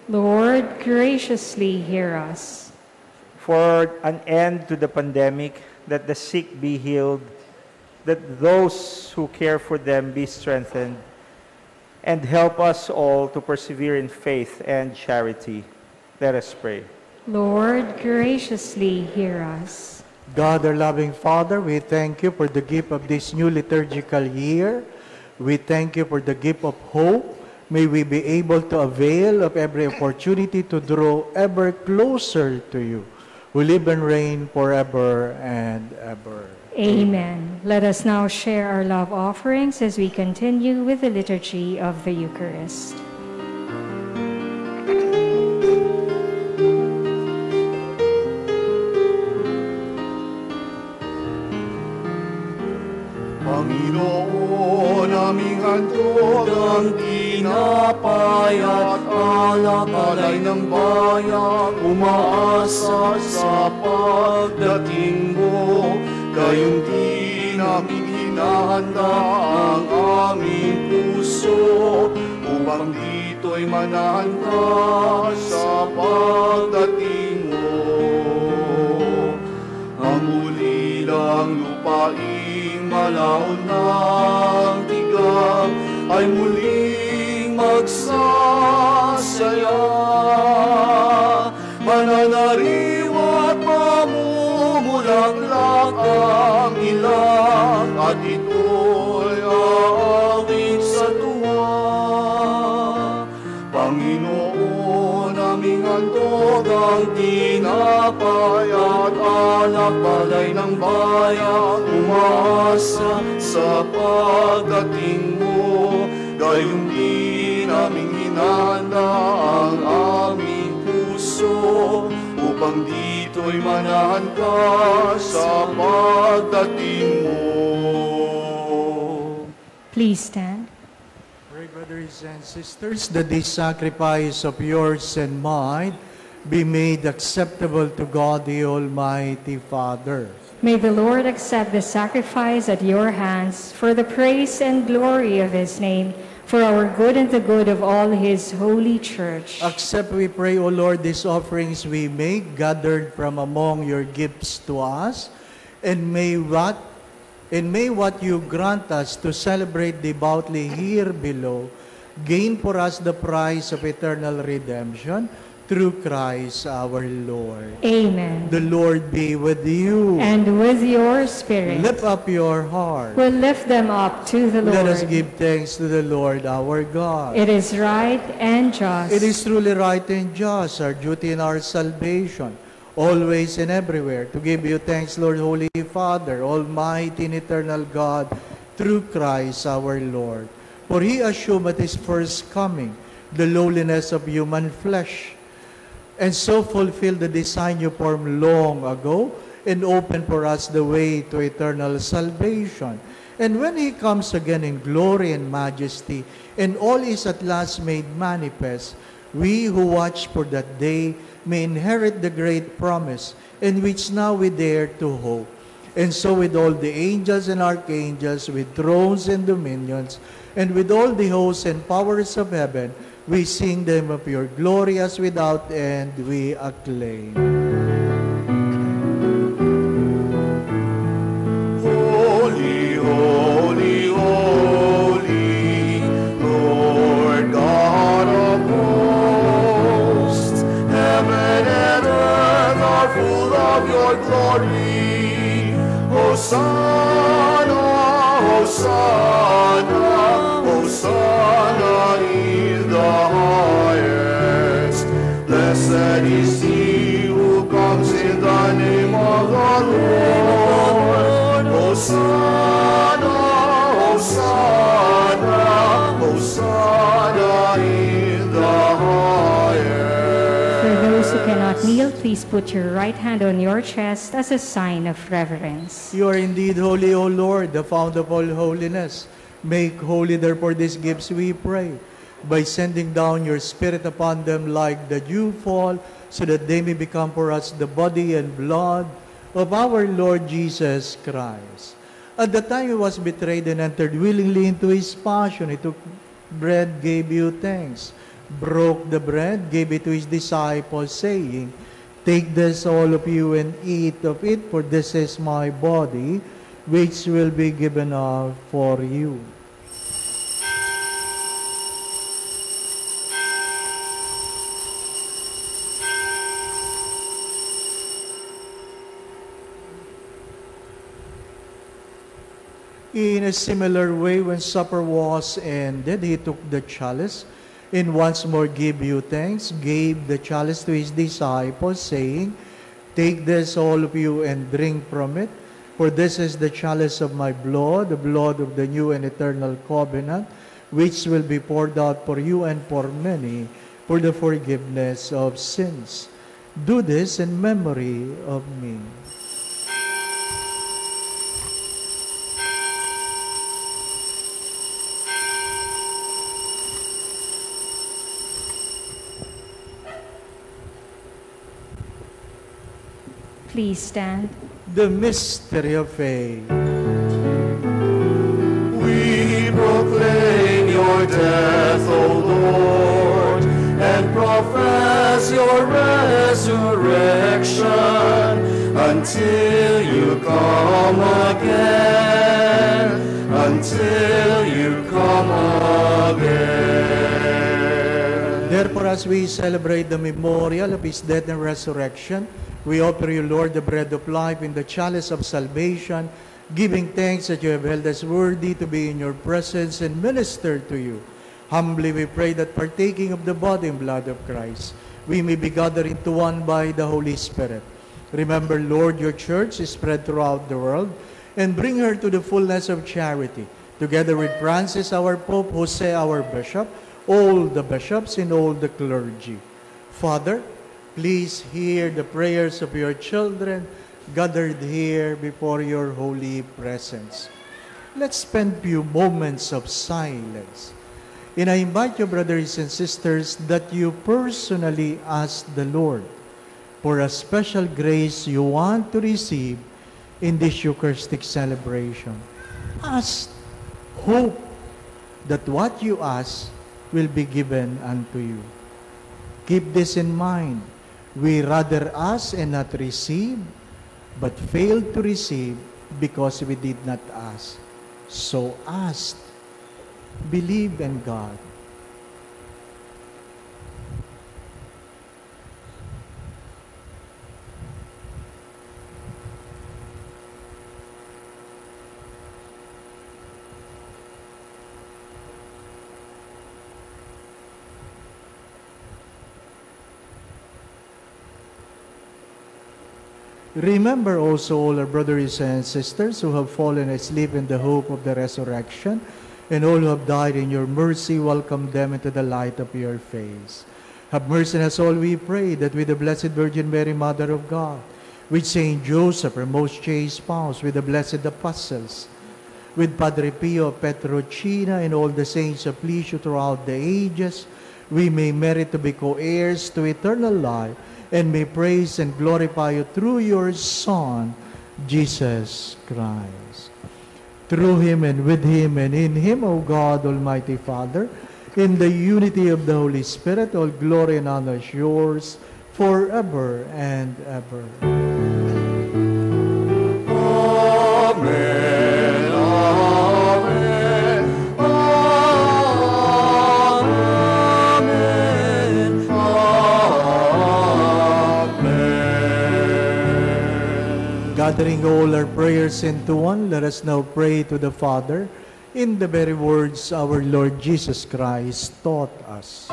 S2: Lord, graciously hear us.
S9: For an end to the pandemic, that the sick be healed, that those who care for them be strengthened, and help us all to persevere in faith and charity. Let us pray.
S2: Lord, graciously hear us.
S8: God, our loving Father, we thank you for the gift of this new liturgical year. We thank you for the gift of hope. May we be able to avail of every opportunity to draw ever closer to you, who live and reign forever and ever.
S2: Amen. Let us now share our love offerings as we continue with the liturgy of the Eucharist.
S5: Panginoon, aming handog ang tinapay at alak, alay ng bayan, umaasa sa pagdating mo. Gayong di namin hinahanda ang aming puso, upang dito'y manahanda sa pagdating mo. Ang ulilang lupaing malaon ng tigang ay muling magsasaya. Mananariwa at mamumulaklak ang ilang, at ito'y aawit tinapay at alak, balay ng bayan, umasa sa pagdating mo. Gayong di namin hinanda ang aming puso, upang dito'y manahan ka sa pagdating mo.
S2: Please stand.
S8: Pray, brothers and sisters, that this sacrifice of yours and mine be made acceptable to God the Almighty Father.
S2: May the Lord accept the sacrifice at your hands for the praise and glory of his name, for our good and the good of all his holy church.
S8: Accept, we pray, O Lord, these offerings we make, gathered from among your gifts to us, and may what and may what you grant us to celebrate devoutly here below gain for us the prize of eternal redemption through Christ our Lord.
S2: Amen.
S8: The Lord be with you.
S2: And with your spirit.
S8: Lift up your heart.
S2: We'll lift them up to the Lord.
S8: Let us give thanks to the Lord our God.
S2: It is right and just.
S8: It is truly right and just, our duty and our salvation, always and everywhere, to give you thanks, Lord, Holy Father, Almighty and eternal God, through Christ our Lord. For he assumed at his first coming the lowliness of human flesh, and so fulfilled the design you formed long ago, and opened for us the way to eternal salvation. And when he comes again in glory and majesty, and all is at last made manifest, we who watch for that day may inherit the great promise, in which now we dare to hope. And so with all the angels and archangels, with thrones and dominions, and with all the hosts and powers of heaven, we sing them of your glory as without end we acclaim.
S5: Holy, holy, holy, Lord God of hosts, heaven and earth are full of your glory. Hosanna, Hosanna, Hosanna in the highest. Blessed is he who comes in the name of the Lord. Hosanna, Hosanna, Hosanna in the highest.
S2: For those who cannot kneel, please put your right hand on your chest as a sign of reverence.
S8: You are indeed holy, O Lord, the fount of all holiness. Make holy, therefore, these gifts, we pray, by sending down your Spirit upon them like the dew fall, so that they may become for us the body and blood of our Lord Jesus Christ. At the time he was betrayed and entered willingly into his passion, he took bread, gave you thanks, broke the bread, gave it to his disciples, saying, "Take this, all of you, and eat of it, for this is my body, which will be given up for you." In a similar way, when supper was ended, he took the chalice, and once more gave you thanks, gave the chalice to his disciples, saying, "Take this, all of you, and drink from it, for this is the chalice of my blood, the blood of the new and eternal covenant, which will be poured out for you and for many, for the forgiveness of sins. Do this in memory of me."
S2: Please stand.
S8: The mystery of faith.
S5: We proclaim your death, O Lord, and profess your resurrection until you come again, until you come again.
S8: Therefore, as we celebrate the memorial of his death and resurrection, we offer you, Lord, the bread of life and the chalice of salvation, giving thanks that you have held us worthy to be in your presence and minister to you. Humbly we pray that partaking of the body and blood of Christ, we may be gathered into one by the Holy Spirit. Remember, Lord, your church is spread throughout the world, and bring her to the fullness of charity, together with Francis, our Pope, Jose, our Bishop, all the bishops and all the clergy. Father, please hear the prayers of your children gathered here before your holy presence. Let's spend few moments of silence. And I invite you, brothers and sisters, that you personally ask the Lord for a special grace you want to receive in this Eucharistic celebration. Ask, hope that what you ask will be given unto you. Keep this in mind. We rather ask and not receive, but fail to receive because we did not ask. So ask. Believe in God. Remember also all our brothers and sisters who have fallen asleep in the hope of the resurrection, and all who have died in your mercy, welcome them into the light of your face. Have mercy on us all, we pray, that with the Blessed Virgin Mary, Mother of God, with Saint Joseph, her most chaste spouse, with the blessed apostles, with Padre Pio of Petrocina, and all the saints of Licio throughout the ages, we may merit to be co-heirs to eternal life, and may praise and glorify you through your Son, Jesus Christ. Through him and with him and in him, O God, Almighty Father, in the unity of the Holy Spirit, all glory and honor is yours forever and ever.
S5: Amen. Amen. Amen. Amen.
S8: Gathering all our prayers into one, let us now pray to the Father in the very words our Lord Jesus Christ taught us.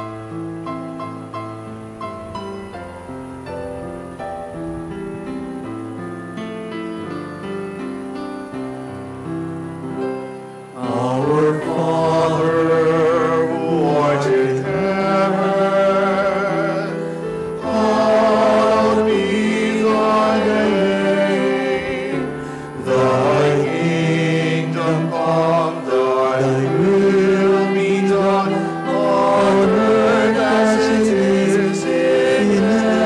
S5: Our Father, who art in heaven, hallowed be thy name. Thy kingdom come, thy will be done, on earth as it is in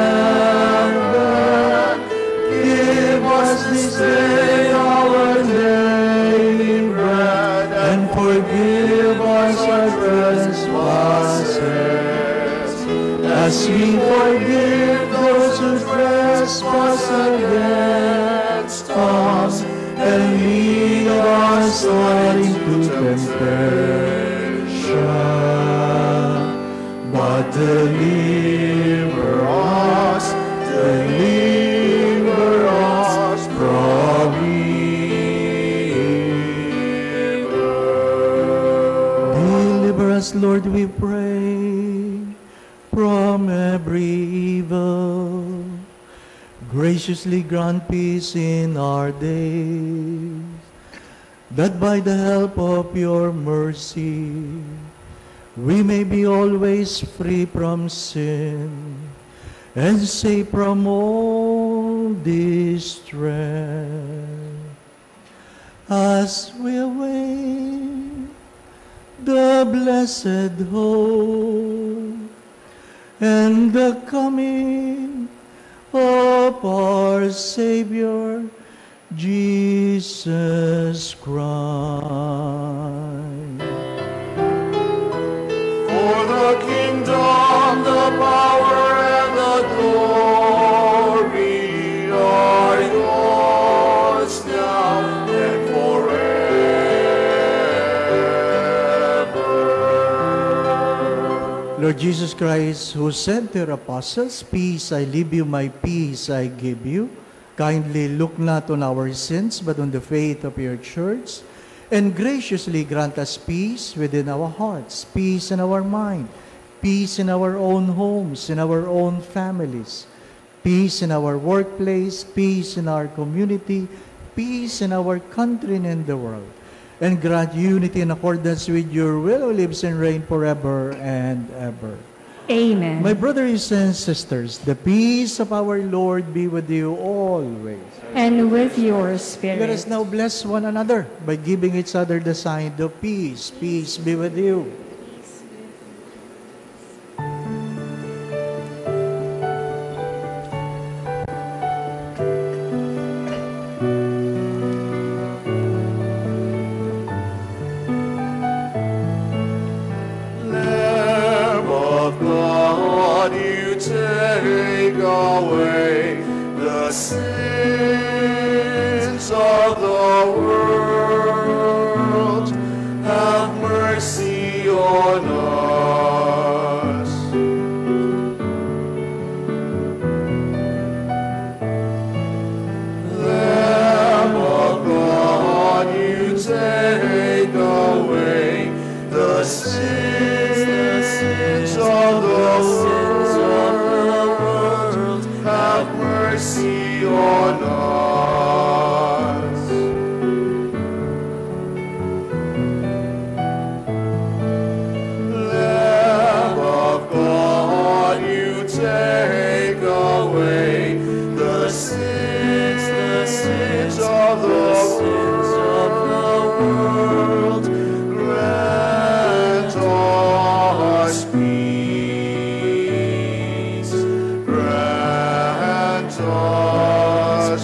S5: heaven. Give us this day our daily bread, and forgive us our trespasses, as we forgive those who trespass against us. And lead us not into temptation, but deliver us, deliver us from evil.
S8: Deliver us, Lord, we pray, from every evil. Graciously grant peace in our days, that by the help of your mercy, we may be always free from sin, and safe from all distress. As we await the blessed hope and the coming of our Savior, Jesus Christ.
S5: For the kingdom, the power, and the glory are yours now and forever.
S8: Lord Jesus Christ, who said to your apostles, "Peace I leave you, my peace I give you," kindly look not on our sins, but on the faith of your church, and graciously grant us peace within our hearts, peace in our mind, peace in our own homes, in our own families,
S6: peace in our workplace, peace in our community, peace in our country and in the world. And grant unity in accordance with your will, who lives and reigns forever and ever.
S2: Amen.
S6: My brothers and sisters, the peace of our Lord be with you always.
S2: And with your spirit.
S6: Let us now bless one another by giving each other the sign of peace. Peace be with you.
S5: Lamb of God, you take away the sins of the world. Have mercy on us. Lamb of God, you take away the sins of the world. Have mercy on us. Lamb of God, you take away the sins, the sins of the world. Grant us peace. Grant us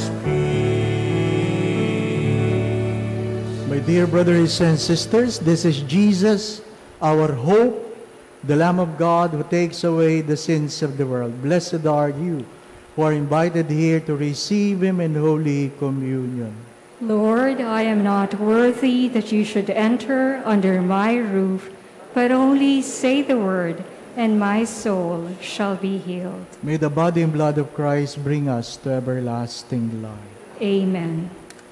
S5: peace.
S6: My dear brothers and sisters, this is Jesus, our hope, the Lamb of God who takes away the sins of the world. Blessed are you who are invited here to receive him in Holy Communion.
S2: Lord, I am not worthy that you should enter under my roof, but only say the word, and my soul shall be healed.
S6: May the body and blood of Christ bring us to everlasting life.
S2: Amen.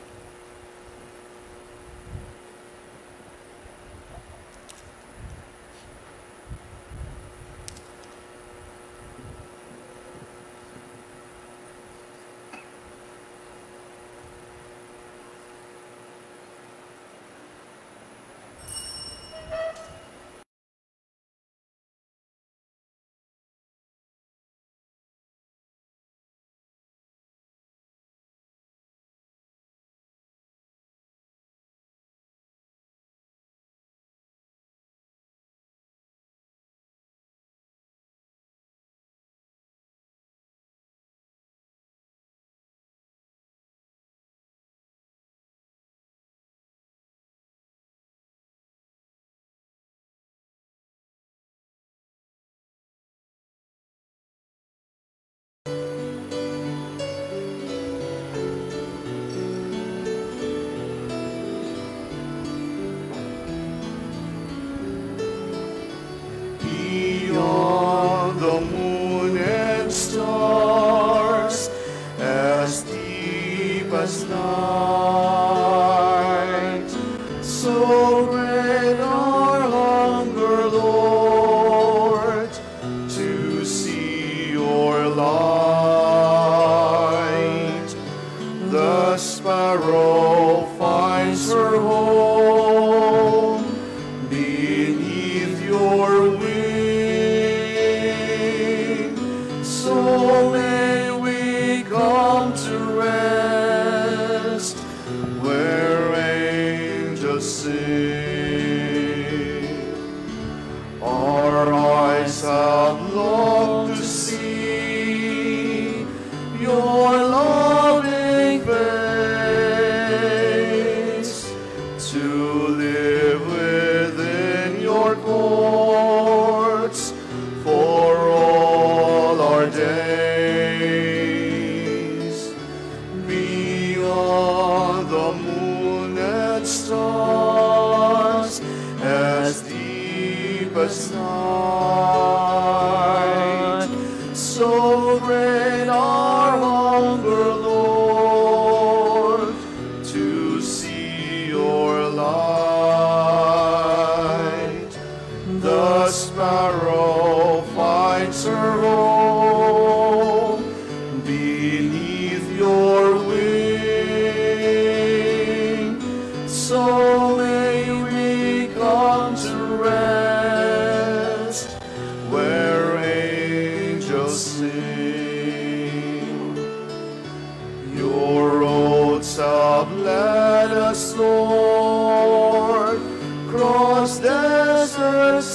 S5: Beyond the moon and stars, as deep as night, so great our hunger, Lord, to see your light. The sparrow finds her home beneath your wings. So may we come to rest where angels sing. Our eyes have longed to see your loving face, to live within your courts for all our days. Beyond the moon and stars, as deep as night, so great our hunger, Lord, to see your light. The sparrow finds her home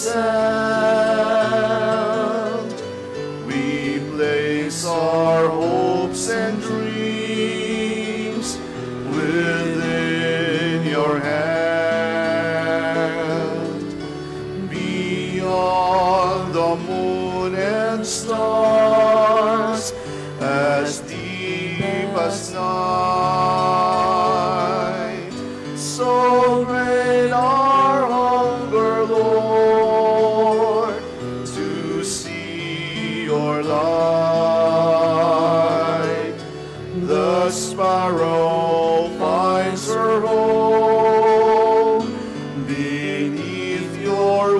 S5: send. We place our hopes and dreams within your hand. Beyond the moon and stars, as deep as night, so great our hunger, Lord, to see your light. The sparrow finds her home beneath your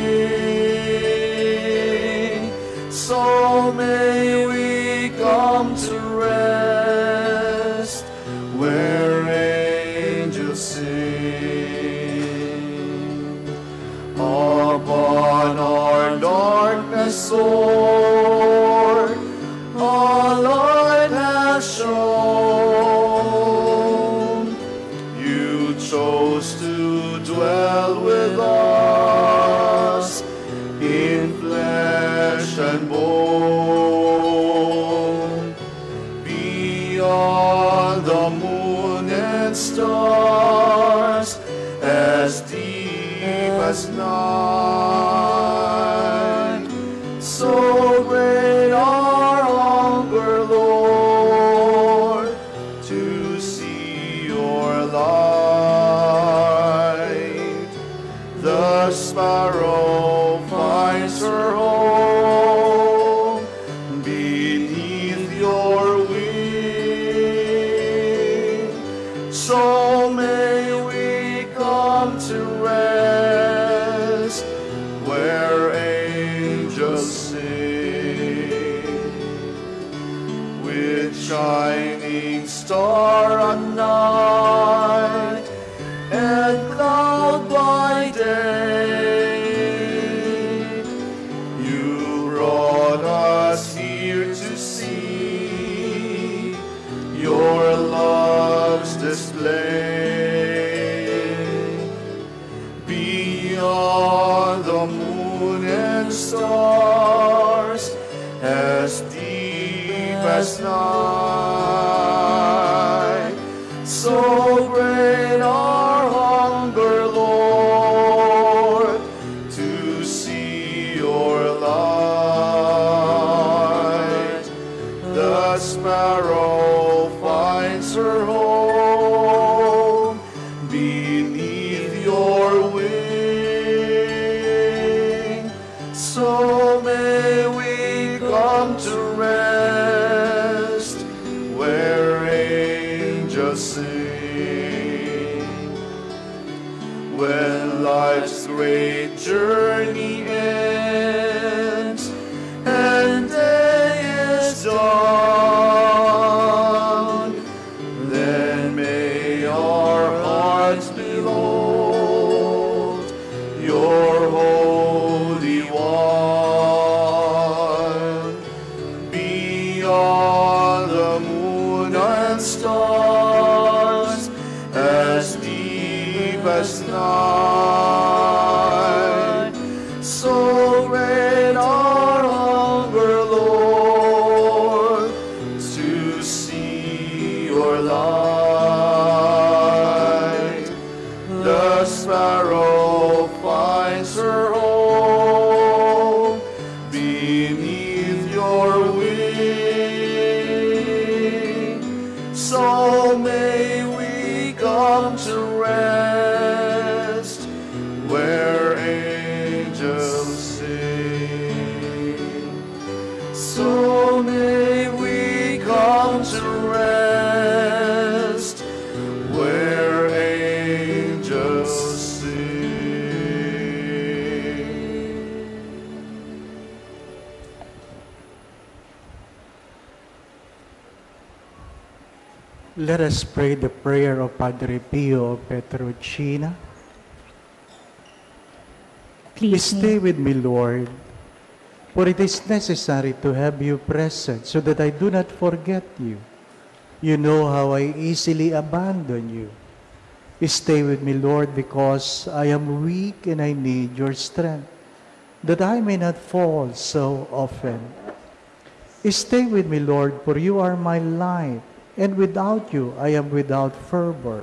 S5: wing, so may we come to rest where angels sing. Upon our darkness, Lord, our light has shone. You chose to dwell with us in flesh and bone. Beyond the moon and stars, as deep as night, so great our hunger, Lord, to see your light. The sparrow finds her home beneath your wing, so may we come to rest where angels sing. With shining star at night and cloud by day, you brought us here to see your love's display. Beyond the moon and stars, as deep as night, so great our hunger, Lord, to see your light. The sparrow finds her home beneath your wing, so may we come to rest where angels sing. When life's great journey ends and day is done, then may our hearts behold your Holy One. Beyond the moon and stars, as deep as night, so great our hunger, Lord, to see your light. The sparrow finds her home beneath your wing, so may we come to rest where angels sing. So may we come to rest where angels sing.
S6: Let us pray the prayer of Padre Pio Petruccina.
S2: Please
S6: Stay with me, Lord, for it is necessary to have you present so that I do not forget you. You know how I easily abandon you. Stay with me, Lord, because I am weak and I need your strength.
S8: that I may not fall so often. Stay with me, Lord, for you are my light, and without you I am without fervor.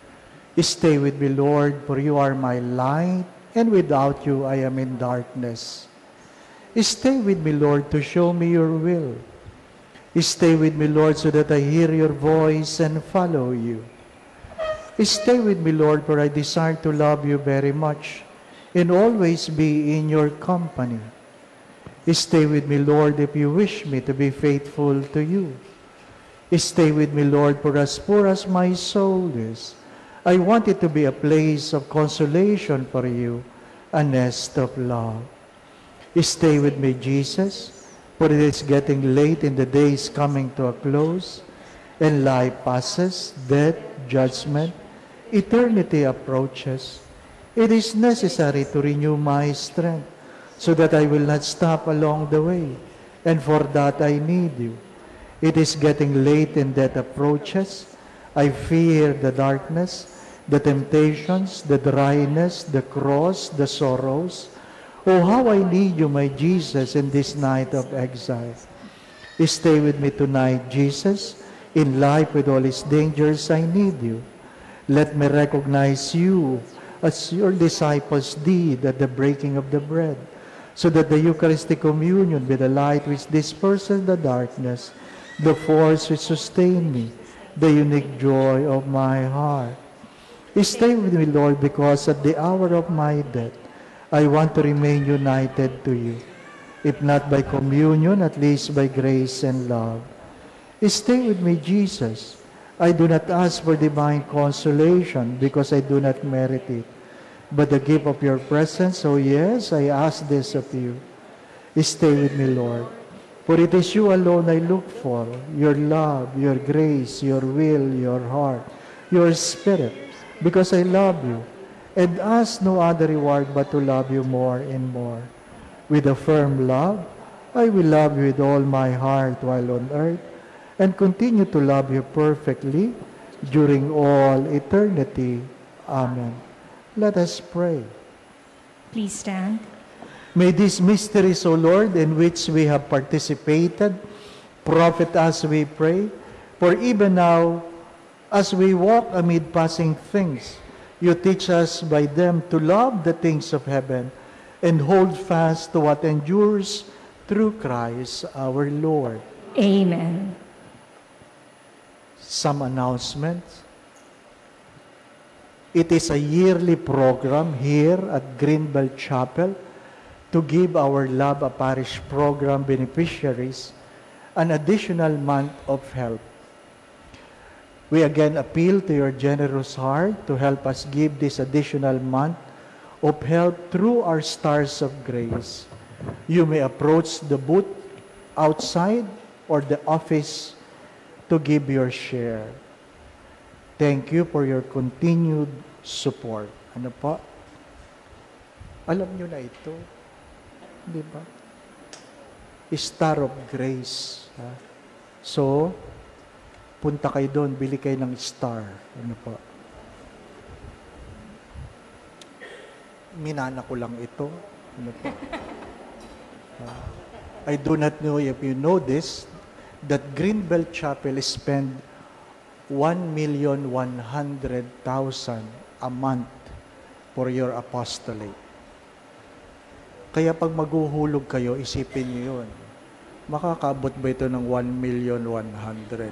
S8: Stay with me, Lord, for you are my light, and without you I am in darkness. Stay with me, Lord, to show me your will. Stay with me, Lord, so that I hear your voice and follow you. Stay with me, Lord, for I desire to love you very much and always be in your company. Stay with me, Lord, if you wish me to be faithful to you. Stay with me, Lord, for as poor as my soul is, I want it to be a place of consolation for you, a nest of love. Stay with me, Jesus, for it is getting late and the day is coming to a close, and life passes, death, judgment, eternity approaches. It is necessary to renew my strength so that I will not stop along the way, and for that I need you. It is getting late and death approaches. I fear the darkness, the temptations, the dryness, the cross, the sorrows. Oh, how I need you, my Jesus, in this night of exile. Stay with me tonight, Jesus. In life with all its dangers, I need you. Let me recognize you as your disciples did at the breaking of the bread, so that the Eucharistic communion be the light which disperses the darkness, the force which sustains me, the unique joy of my heart. Stay with me, Lord, because at the hour of my death, I want to remain united to you. If not by communion, at least by grace and love. Stay with me, Jesus. I do not ask for divine consolation because I do not merit it, but the gift of your presence. Oh yes, I ask this of you. Stay with me, Lord. For it is you alone I look for, your love, your grace, your will, your heart, your spirit, because I love you, and ask no other reward but to love you more and more. With a firm love, I will love you with all my heart while on earth, and continue to love you perfectly during all eternity. Amen. Let us pray.
S2: Please stand.
S8: May these mysteries, O Lord, in which we have participated, profit us, we pray, for even now, as we walk amid passing things, you teach us by them to love the things of heaven and hold fast to what endures through Christ our Lord.
S2: Amen.
S8: Some announcements. It is a yearly program here at Greenbelt Chapel to give our Love a Parish program beneficiaries an additional month of help. We again appeal to your generous heart to help us give this additional month of help through our stars of grace. You may approach the booth outside or the office to give your share. Thank you for your continued support. Ano po? Alam nyo na ito. Di ba? Star of Grace. Ha? So, punta kayo doon, bili kayo ng star. Ano po? Minana ko lang ito. Ano po? Uh, I do not know if you know this, that Greenbelt Chapel spend one million one hundred thousand a month for your apostolate. Kaya pag maghuhulog kayo, isipin niyo yun. Makakabot ba ito ng one million one hundred?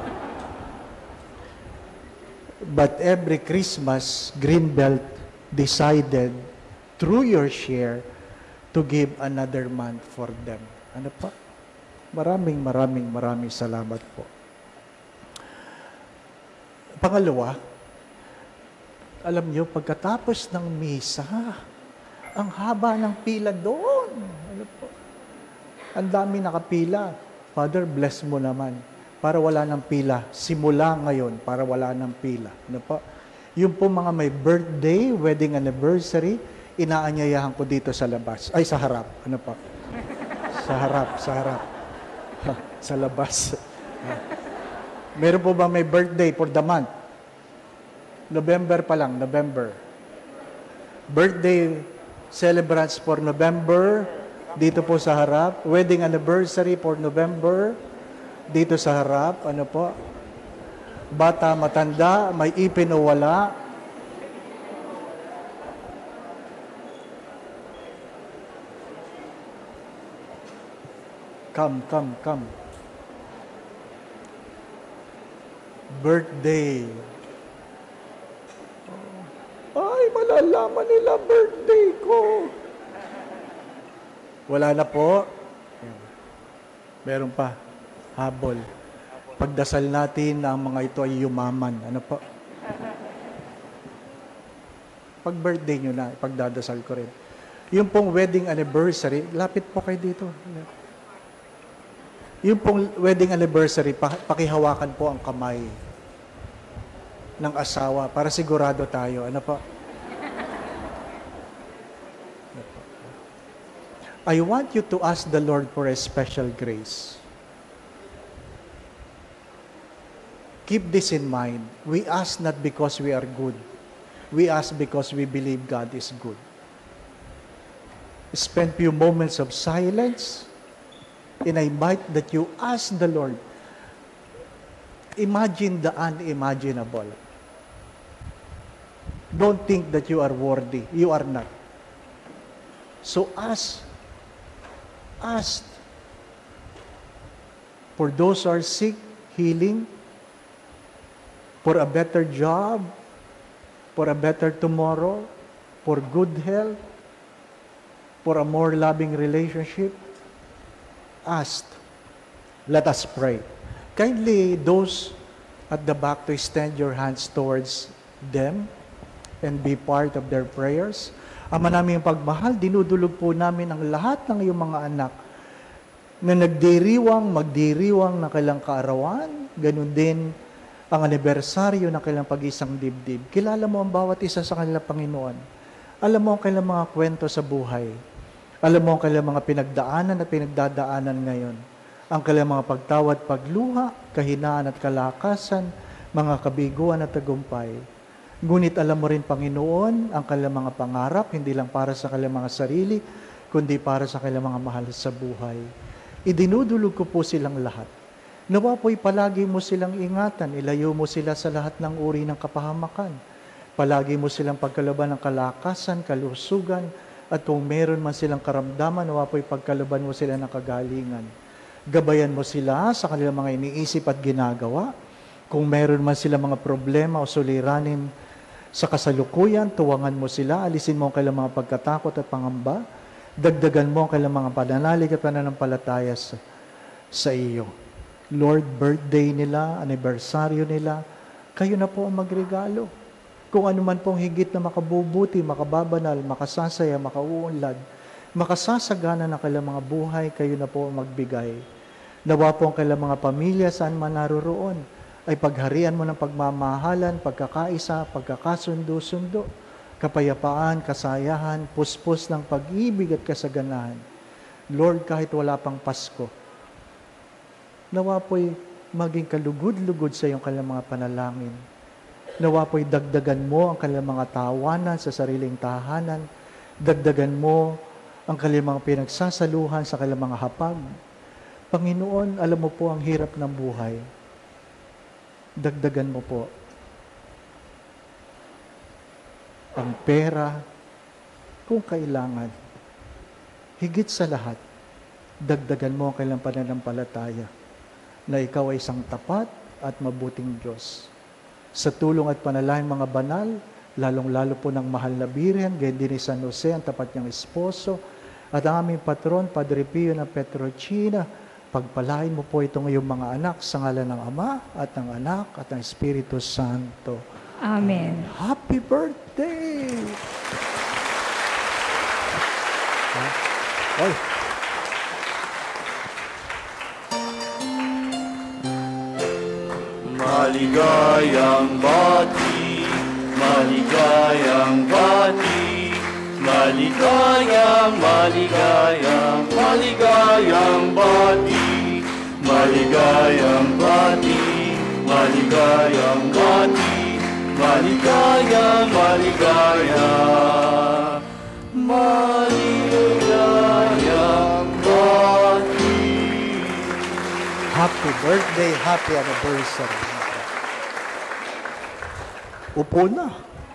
S8: But every Christmas, Greenbelt decided, through your share, to give another month for them. Ano pa? Maraming, maraming, maraming salamat po. Pangalawa, alam niyo, pagkatapos ng misa, ang haba ng pila doon. Ano po? Ang dami nakapila. Father, bless mo naman. Para wala ng pila. Simula ngayon, para wala ng pila. Ano po? Yung po mga may birthday, wedding anniversary, inaanyayahan ko dito sa labas. Ay, sa harap. Ano po? Sa harap, sa harap. Sa labas. Meron po ba may birthday for the month? November pa lang, November. Birthday
S6: Celebrants for November, dito po sa harap. Wedding anniversary for November, dito sa harap. Ano po? Bata, matanda, may ipin o wala. Come, come, come. Birthday. Ay, malalaman nila birthday ko. Wala na po. Meron pa. Habol. Pagdasal natin na ang mga ito ay yumaman. Ano po? Pag birthday nyo na, pagdadasal ko rin. Yung pong wedding anniversary, lapit po kayo dito. Yung pong wedding anniversary, pakihawakan po ang kamay ng asawa para sigurado tayo. Ano po? I want you to ask the Lord for a special grace. Keep this in mind. We ask not because we are good. We ask because we believe God is good. Spend few moments of silence. And I invite that you ask the Lord, imagine the unimaginable. Don't think that you are worthy. You are not. So ask, ask for those who are sick, healing, for a better job, for a better tomorrow, for good health, for a more loving relationship. Asked. Let us pray. Kindly, those at the back to extend your hands towards them and be part of their prayers. Ama namin pagmahal, dinudulog po namin ang lahat ng iyong mga anak na nagdiriwang, magdiriwang na kailang kaarawan, ganun din ang anibersaryo ng kailang pag-isang dibdib. Kilala mo ang bawat isa sa kanila, Panginoon. Alam mo ang kailang mga kwento sa buhay. Alam mo ang kailang mga pinagdaanan at pinagdadaanan ngayon. Ang kailang mga pagtawad, pagluha, kahinaan at kalakasan, mga kabiguan at tagumpay. Ngunit alam mo rin, Panginoon, ang kailang mga pangarap, hindi lang para sa kailang mga sarili, kundi para sa kailang mga mahal sa buhay. Idinudulog ko po silang lahat. Nawa po'y palagi mo silang ingatan, ilayo mo sila sa lahat ng uri ng kapahamakan. Palagi mo silang pagkalaban ng kalakasan, kalusugan, at kung meron man silang karamdaman, nawa po'y pagkalaban mo sila ng kagalingan. Gabayan mo sila sa kanilang mga iniisip at ginagawa. Kung meron man silang mga problema o suliranin sa kasalukuyan, tuwangan mo sila, alisin mo ang kailang mga pagkatakot at pangamba, dagdagan mo ang kailang mga pananalig at pananampalataya sa, sa iyo. Lord, birthday nila, anibersaryo nila, kayo na po ang magregalo. Kung ano man pong higit na makabubuti, makababanal, makasasaya, makauunlad, makasasagana na kailang mga buhay, kayo na po ang magbigay. Nawa po ang kailang mga pamilya saan man naroroon, ay pagharian mo ng pagmamahalan, pagkakaisa, pagkakasundo-sundo, kapayapaan, kasayahan, puspos ng pag-ibig at kasaganahan. Lord, kahit wala pang Pasko, nawa po'y maging kalugod-lugod sa iyong kailang mga panalangin. Nawa po'y dagdagan mo ang kanilang mga tawanan sa sariling tahanan. Dagdagan mo ang kanilang mga pinagsasaluhan sa kanilang mga hapag. Panginoon, alam mo po ang hirap ng buhay. Dagdagan mo po ang pera kung kailangan. Higit sa lahat, dagdagan mo ang kanilang pananampalataya na ikaw ay isang tapat at mabuting Diyos. Sa tulong at panalangin mga banal, lalong-lalo po ng mahal na Birhen, gayon din ni San Jose, ang tapat niyang esposo, at ang aming patron, Padre Pio na Petrocina, pagpalain mo po itong iyong mga anak sa ngalan ng Ama at ng Anak at ng Espiritu Santo.
S2: Amen.
S6: Happy birthday! Oy.
S5: Maligayang bati, maligayang bati, maligayang, maligayang, maligayang bati, maligayang bati, maligayang bati, maligayang, maligayang, maligayang.
S8: Happy birthday, happy anniversary. Upo na.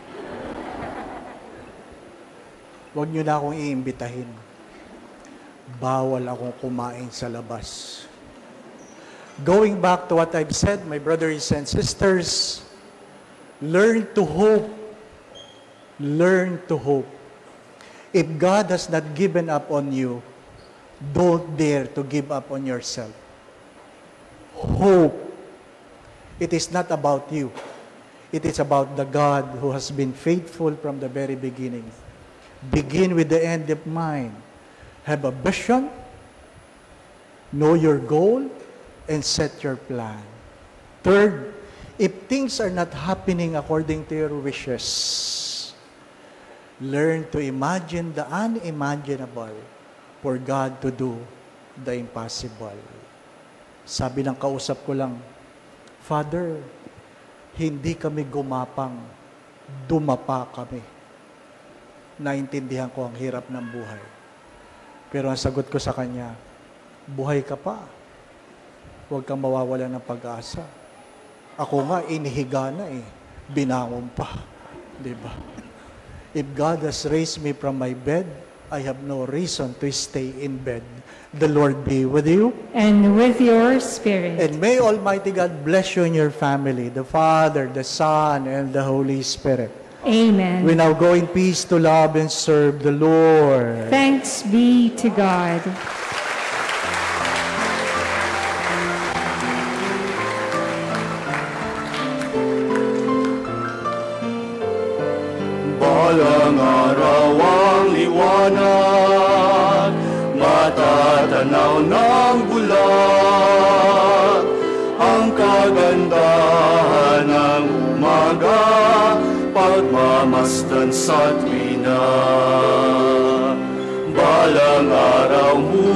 S8: Huwag niyo na akong iimbitahin. Bawal akong kumain sa labas. Going back to what I've said, my brothers and sisters, learn to hope. Learn to hope. If God has not given up on you, don't dare to give up on yourself. Hope. It is not about you. It is about the God who has been faithful from the very beginning. Begin with the end in mind. Have a vision, know your goal, and set your plan. Third, if things are not happening according to your wishes, learn to imagine the unimaginable for God to do the impossible. Sabi ng kausap ko lang, Father, hindi kami gumapang, dumapa kami. Naintindihan ko ang hirap ng buhay. Pero ang sagot ko sa kanya, buhay ka pa. Huwag kang mawawala ng pag-asa. Ako nga, inihiga na eh. Binangon pa. Diba? If God has raised me from my bed, I have no reason to stay in bed. The Lord be with you.
S2: And with your spirit.
S8: And may Almighty God bless you and your family, the Father, the Son, and the Holy Spirit.
S2: Amen.
S8: We now go in peace to love and serve the Lord.
S2: Thanks be to God.
S5: Balang araw ang liwanag, matatanaw ng bulan, ang kagandahan ng umaga, pagmamasdan sa tuwina. Balang araw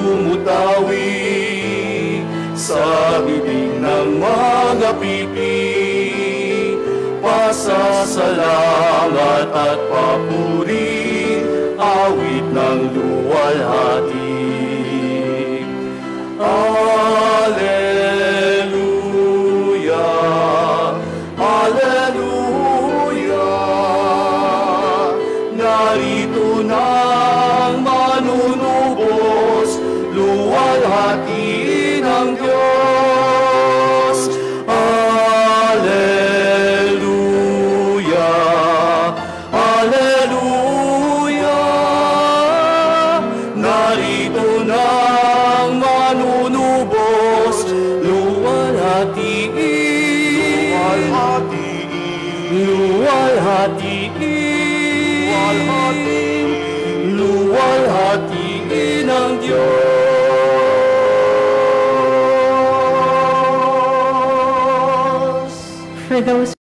S5: humutawi sa bibig ng mga pipi, pasasalamat at papuri, awit ng luwalhati. Alleluia, Alleluia, narito nang manunubos, luwalhati ng Diyos. Alleluia, Alleluia, narito nang manunubos, luwalhatiin, luwalhatiin, luwalhatiin ang Diyos.
S2: For those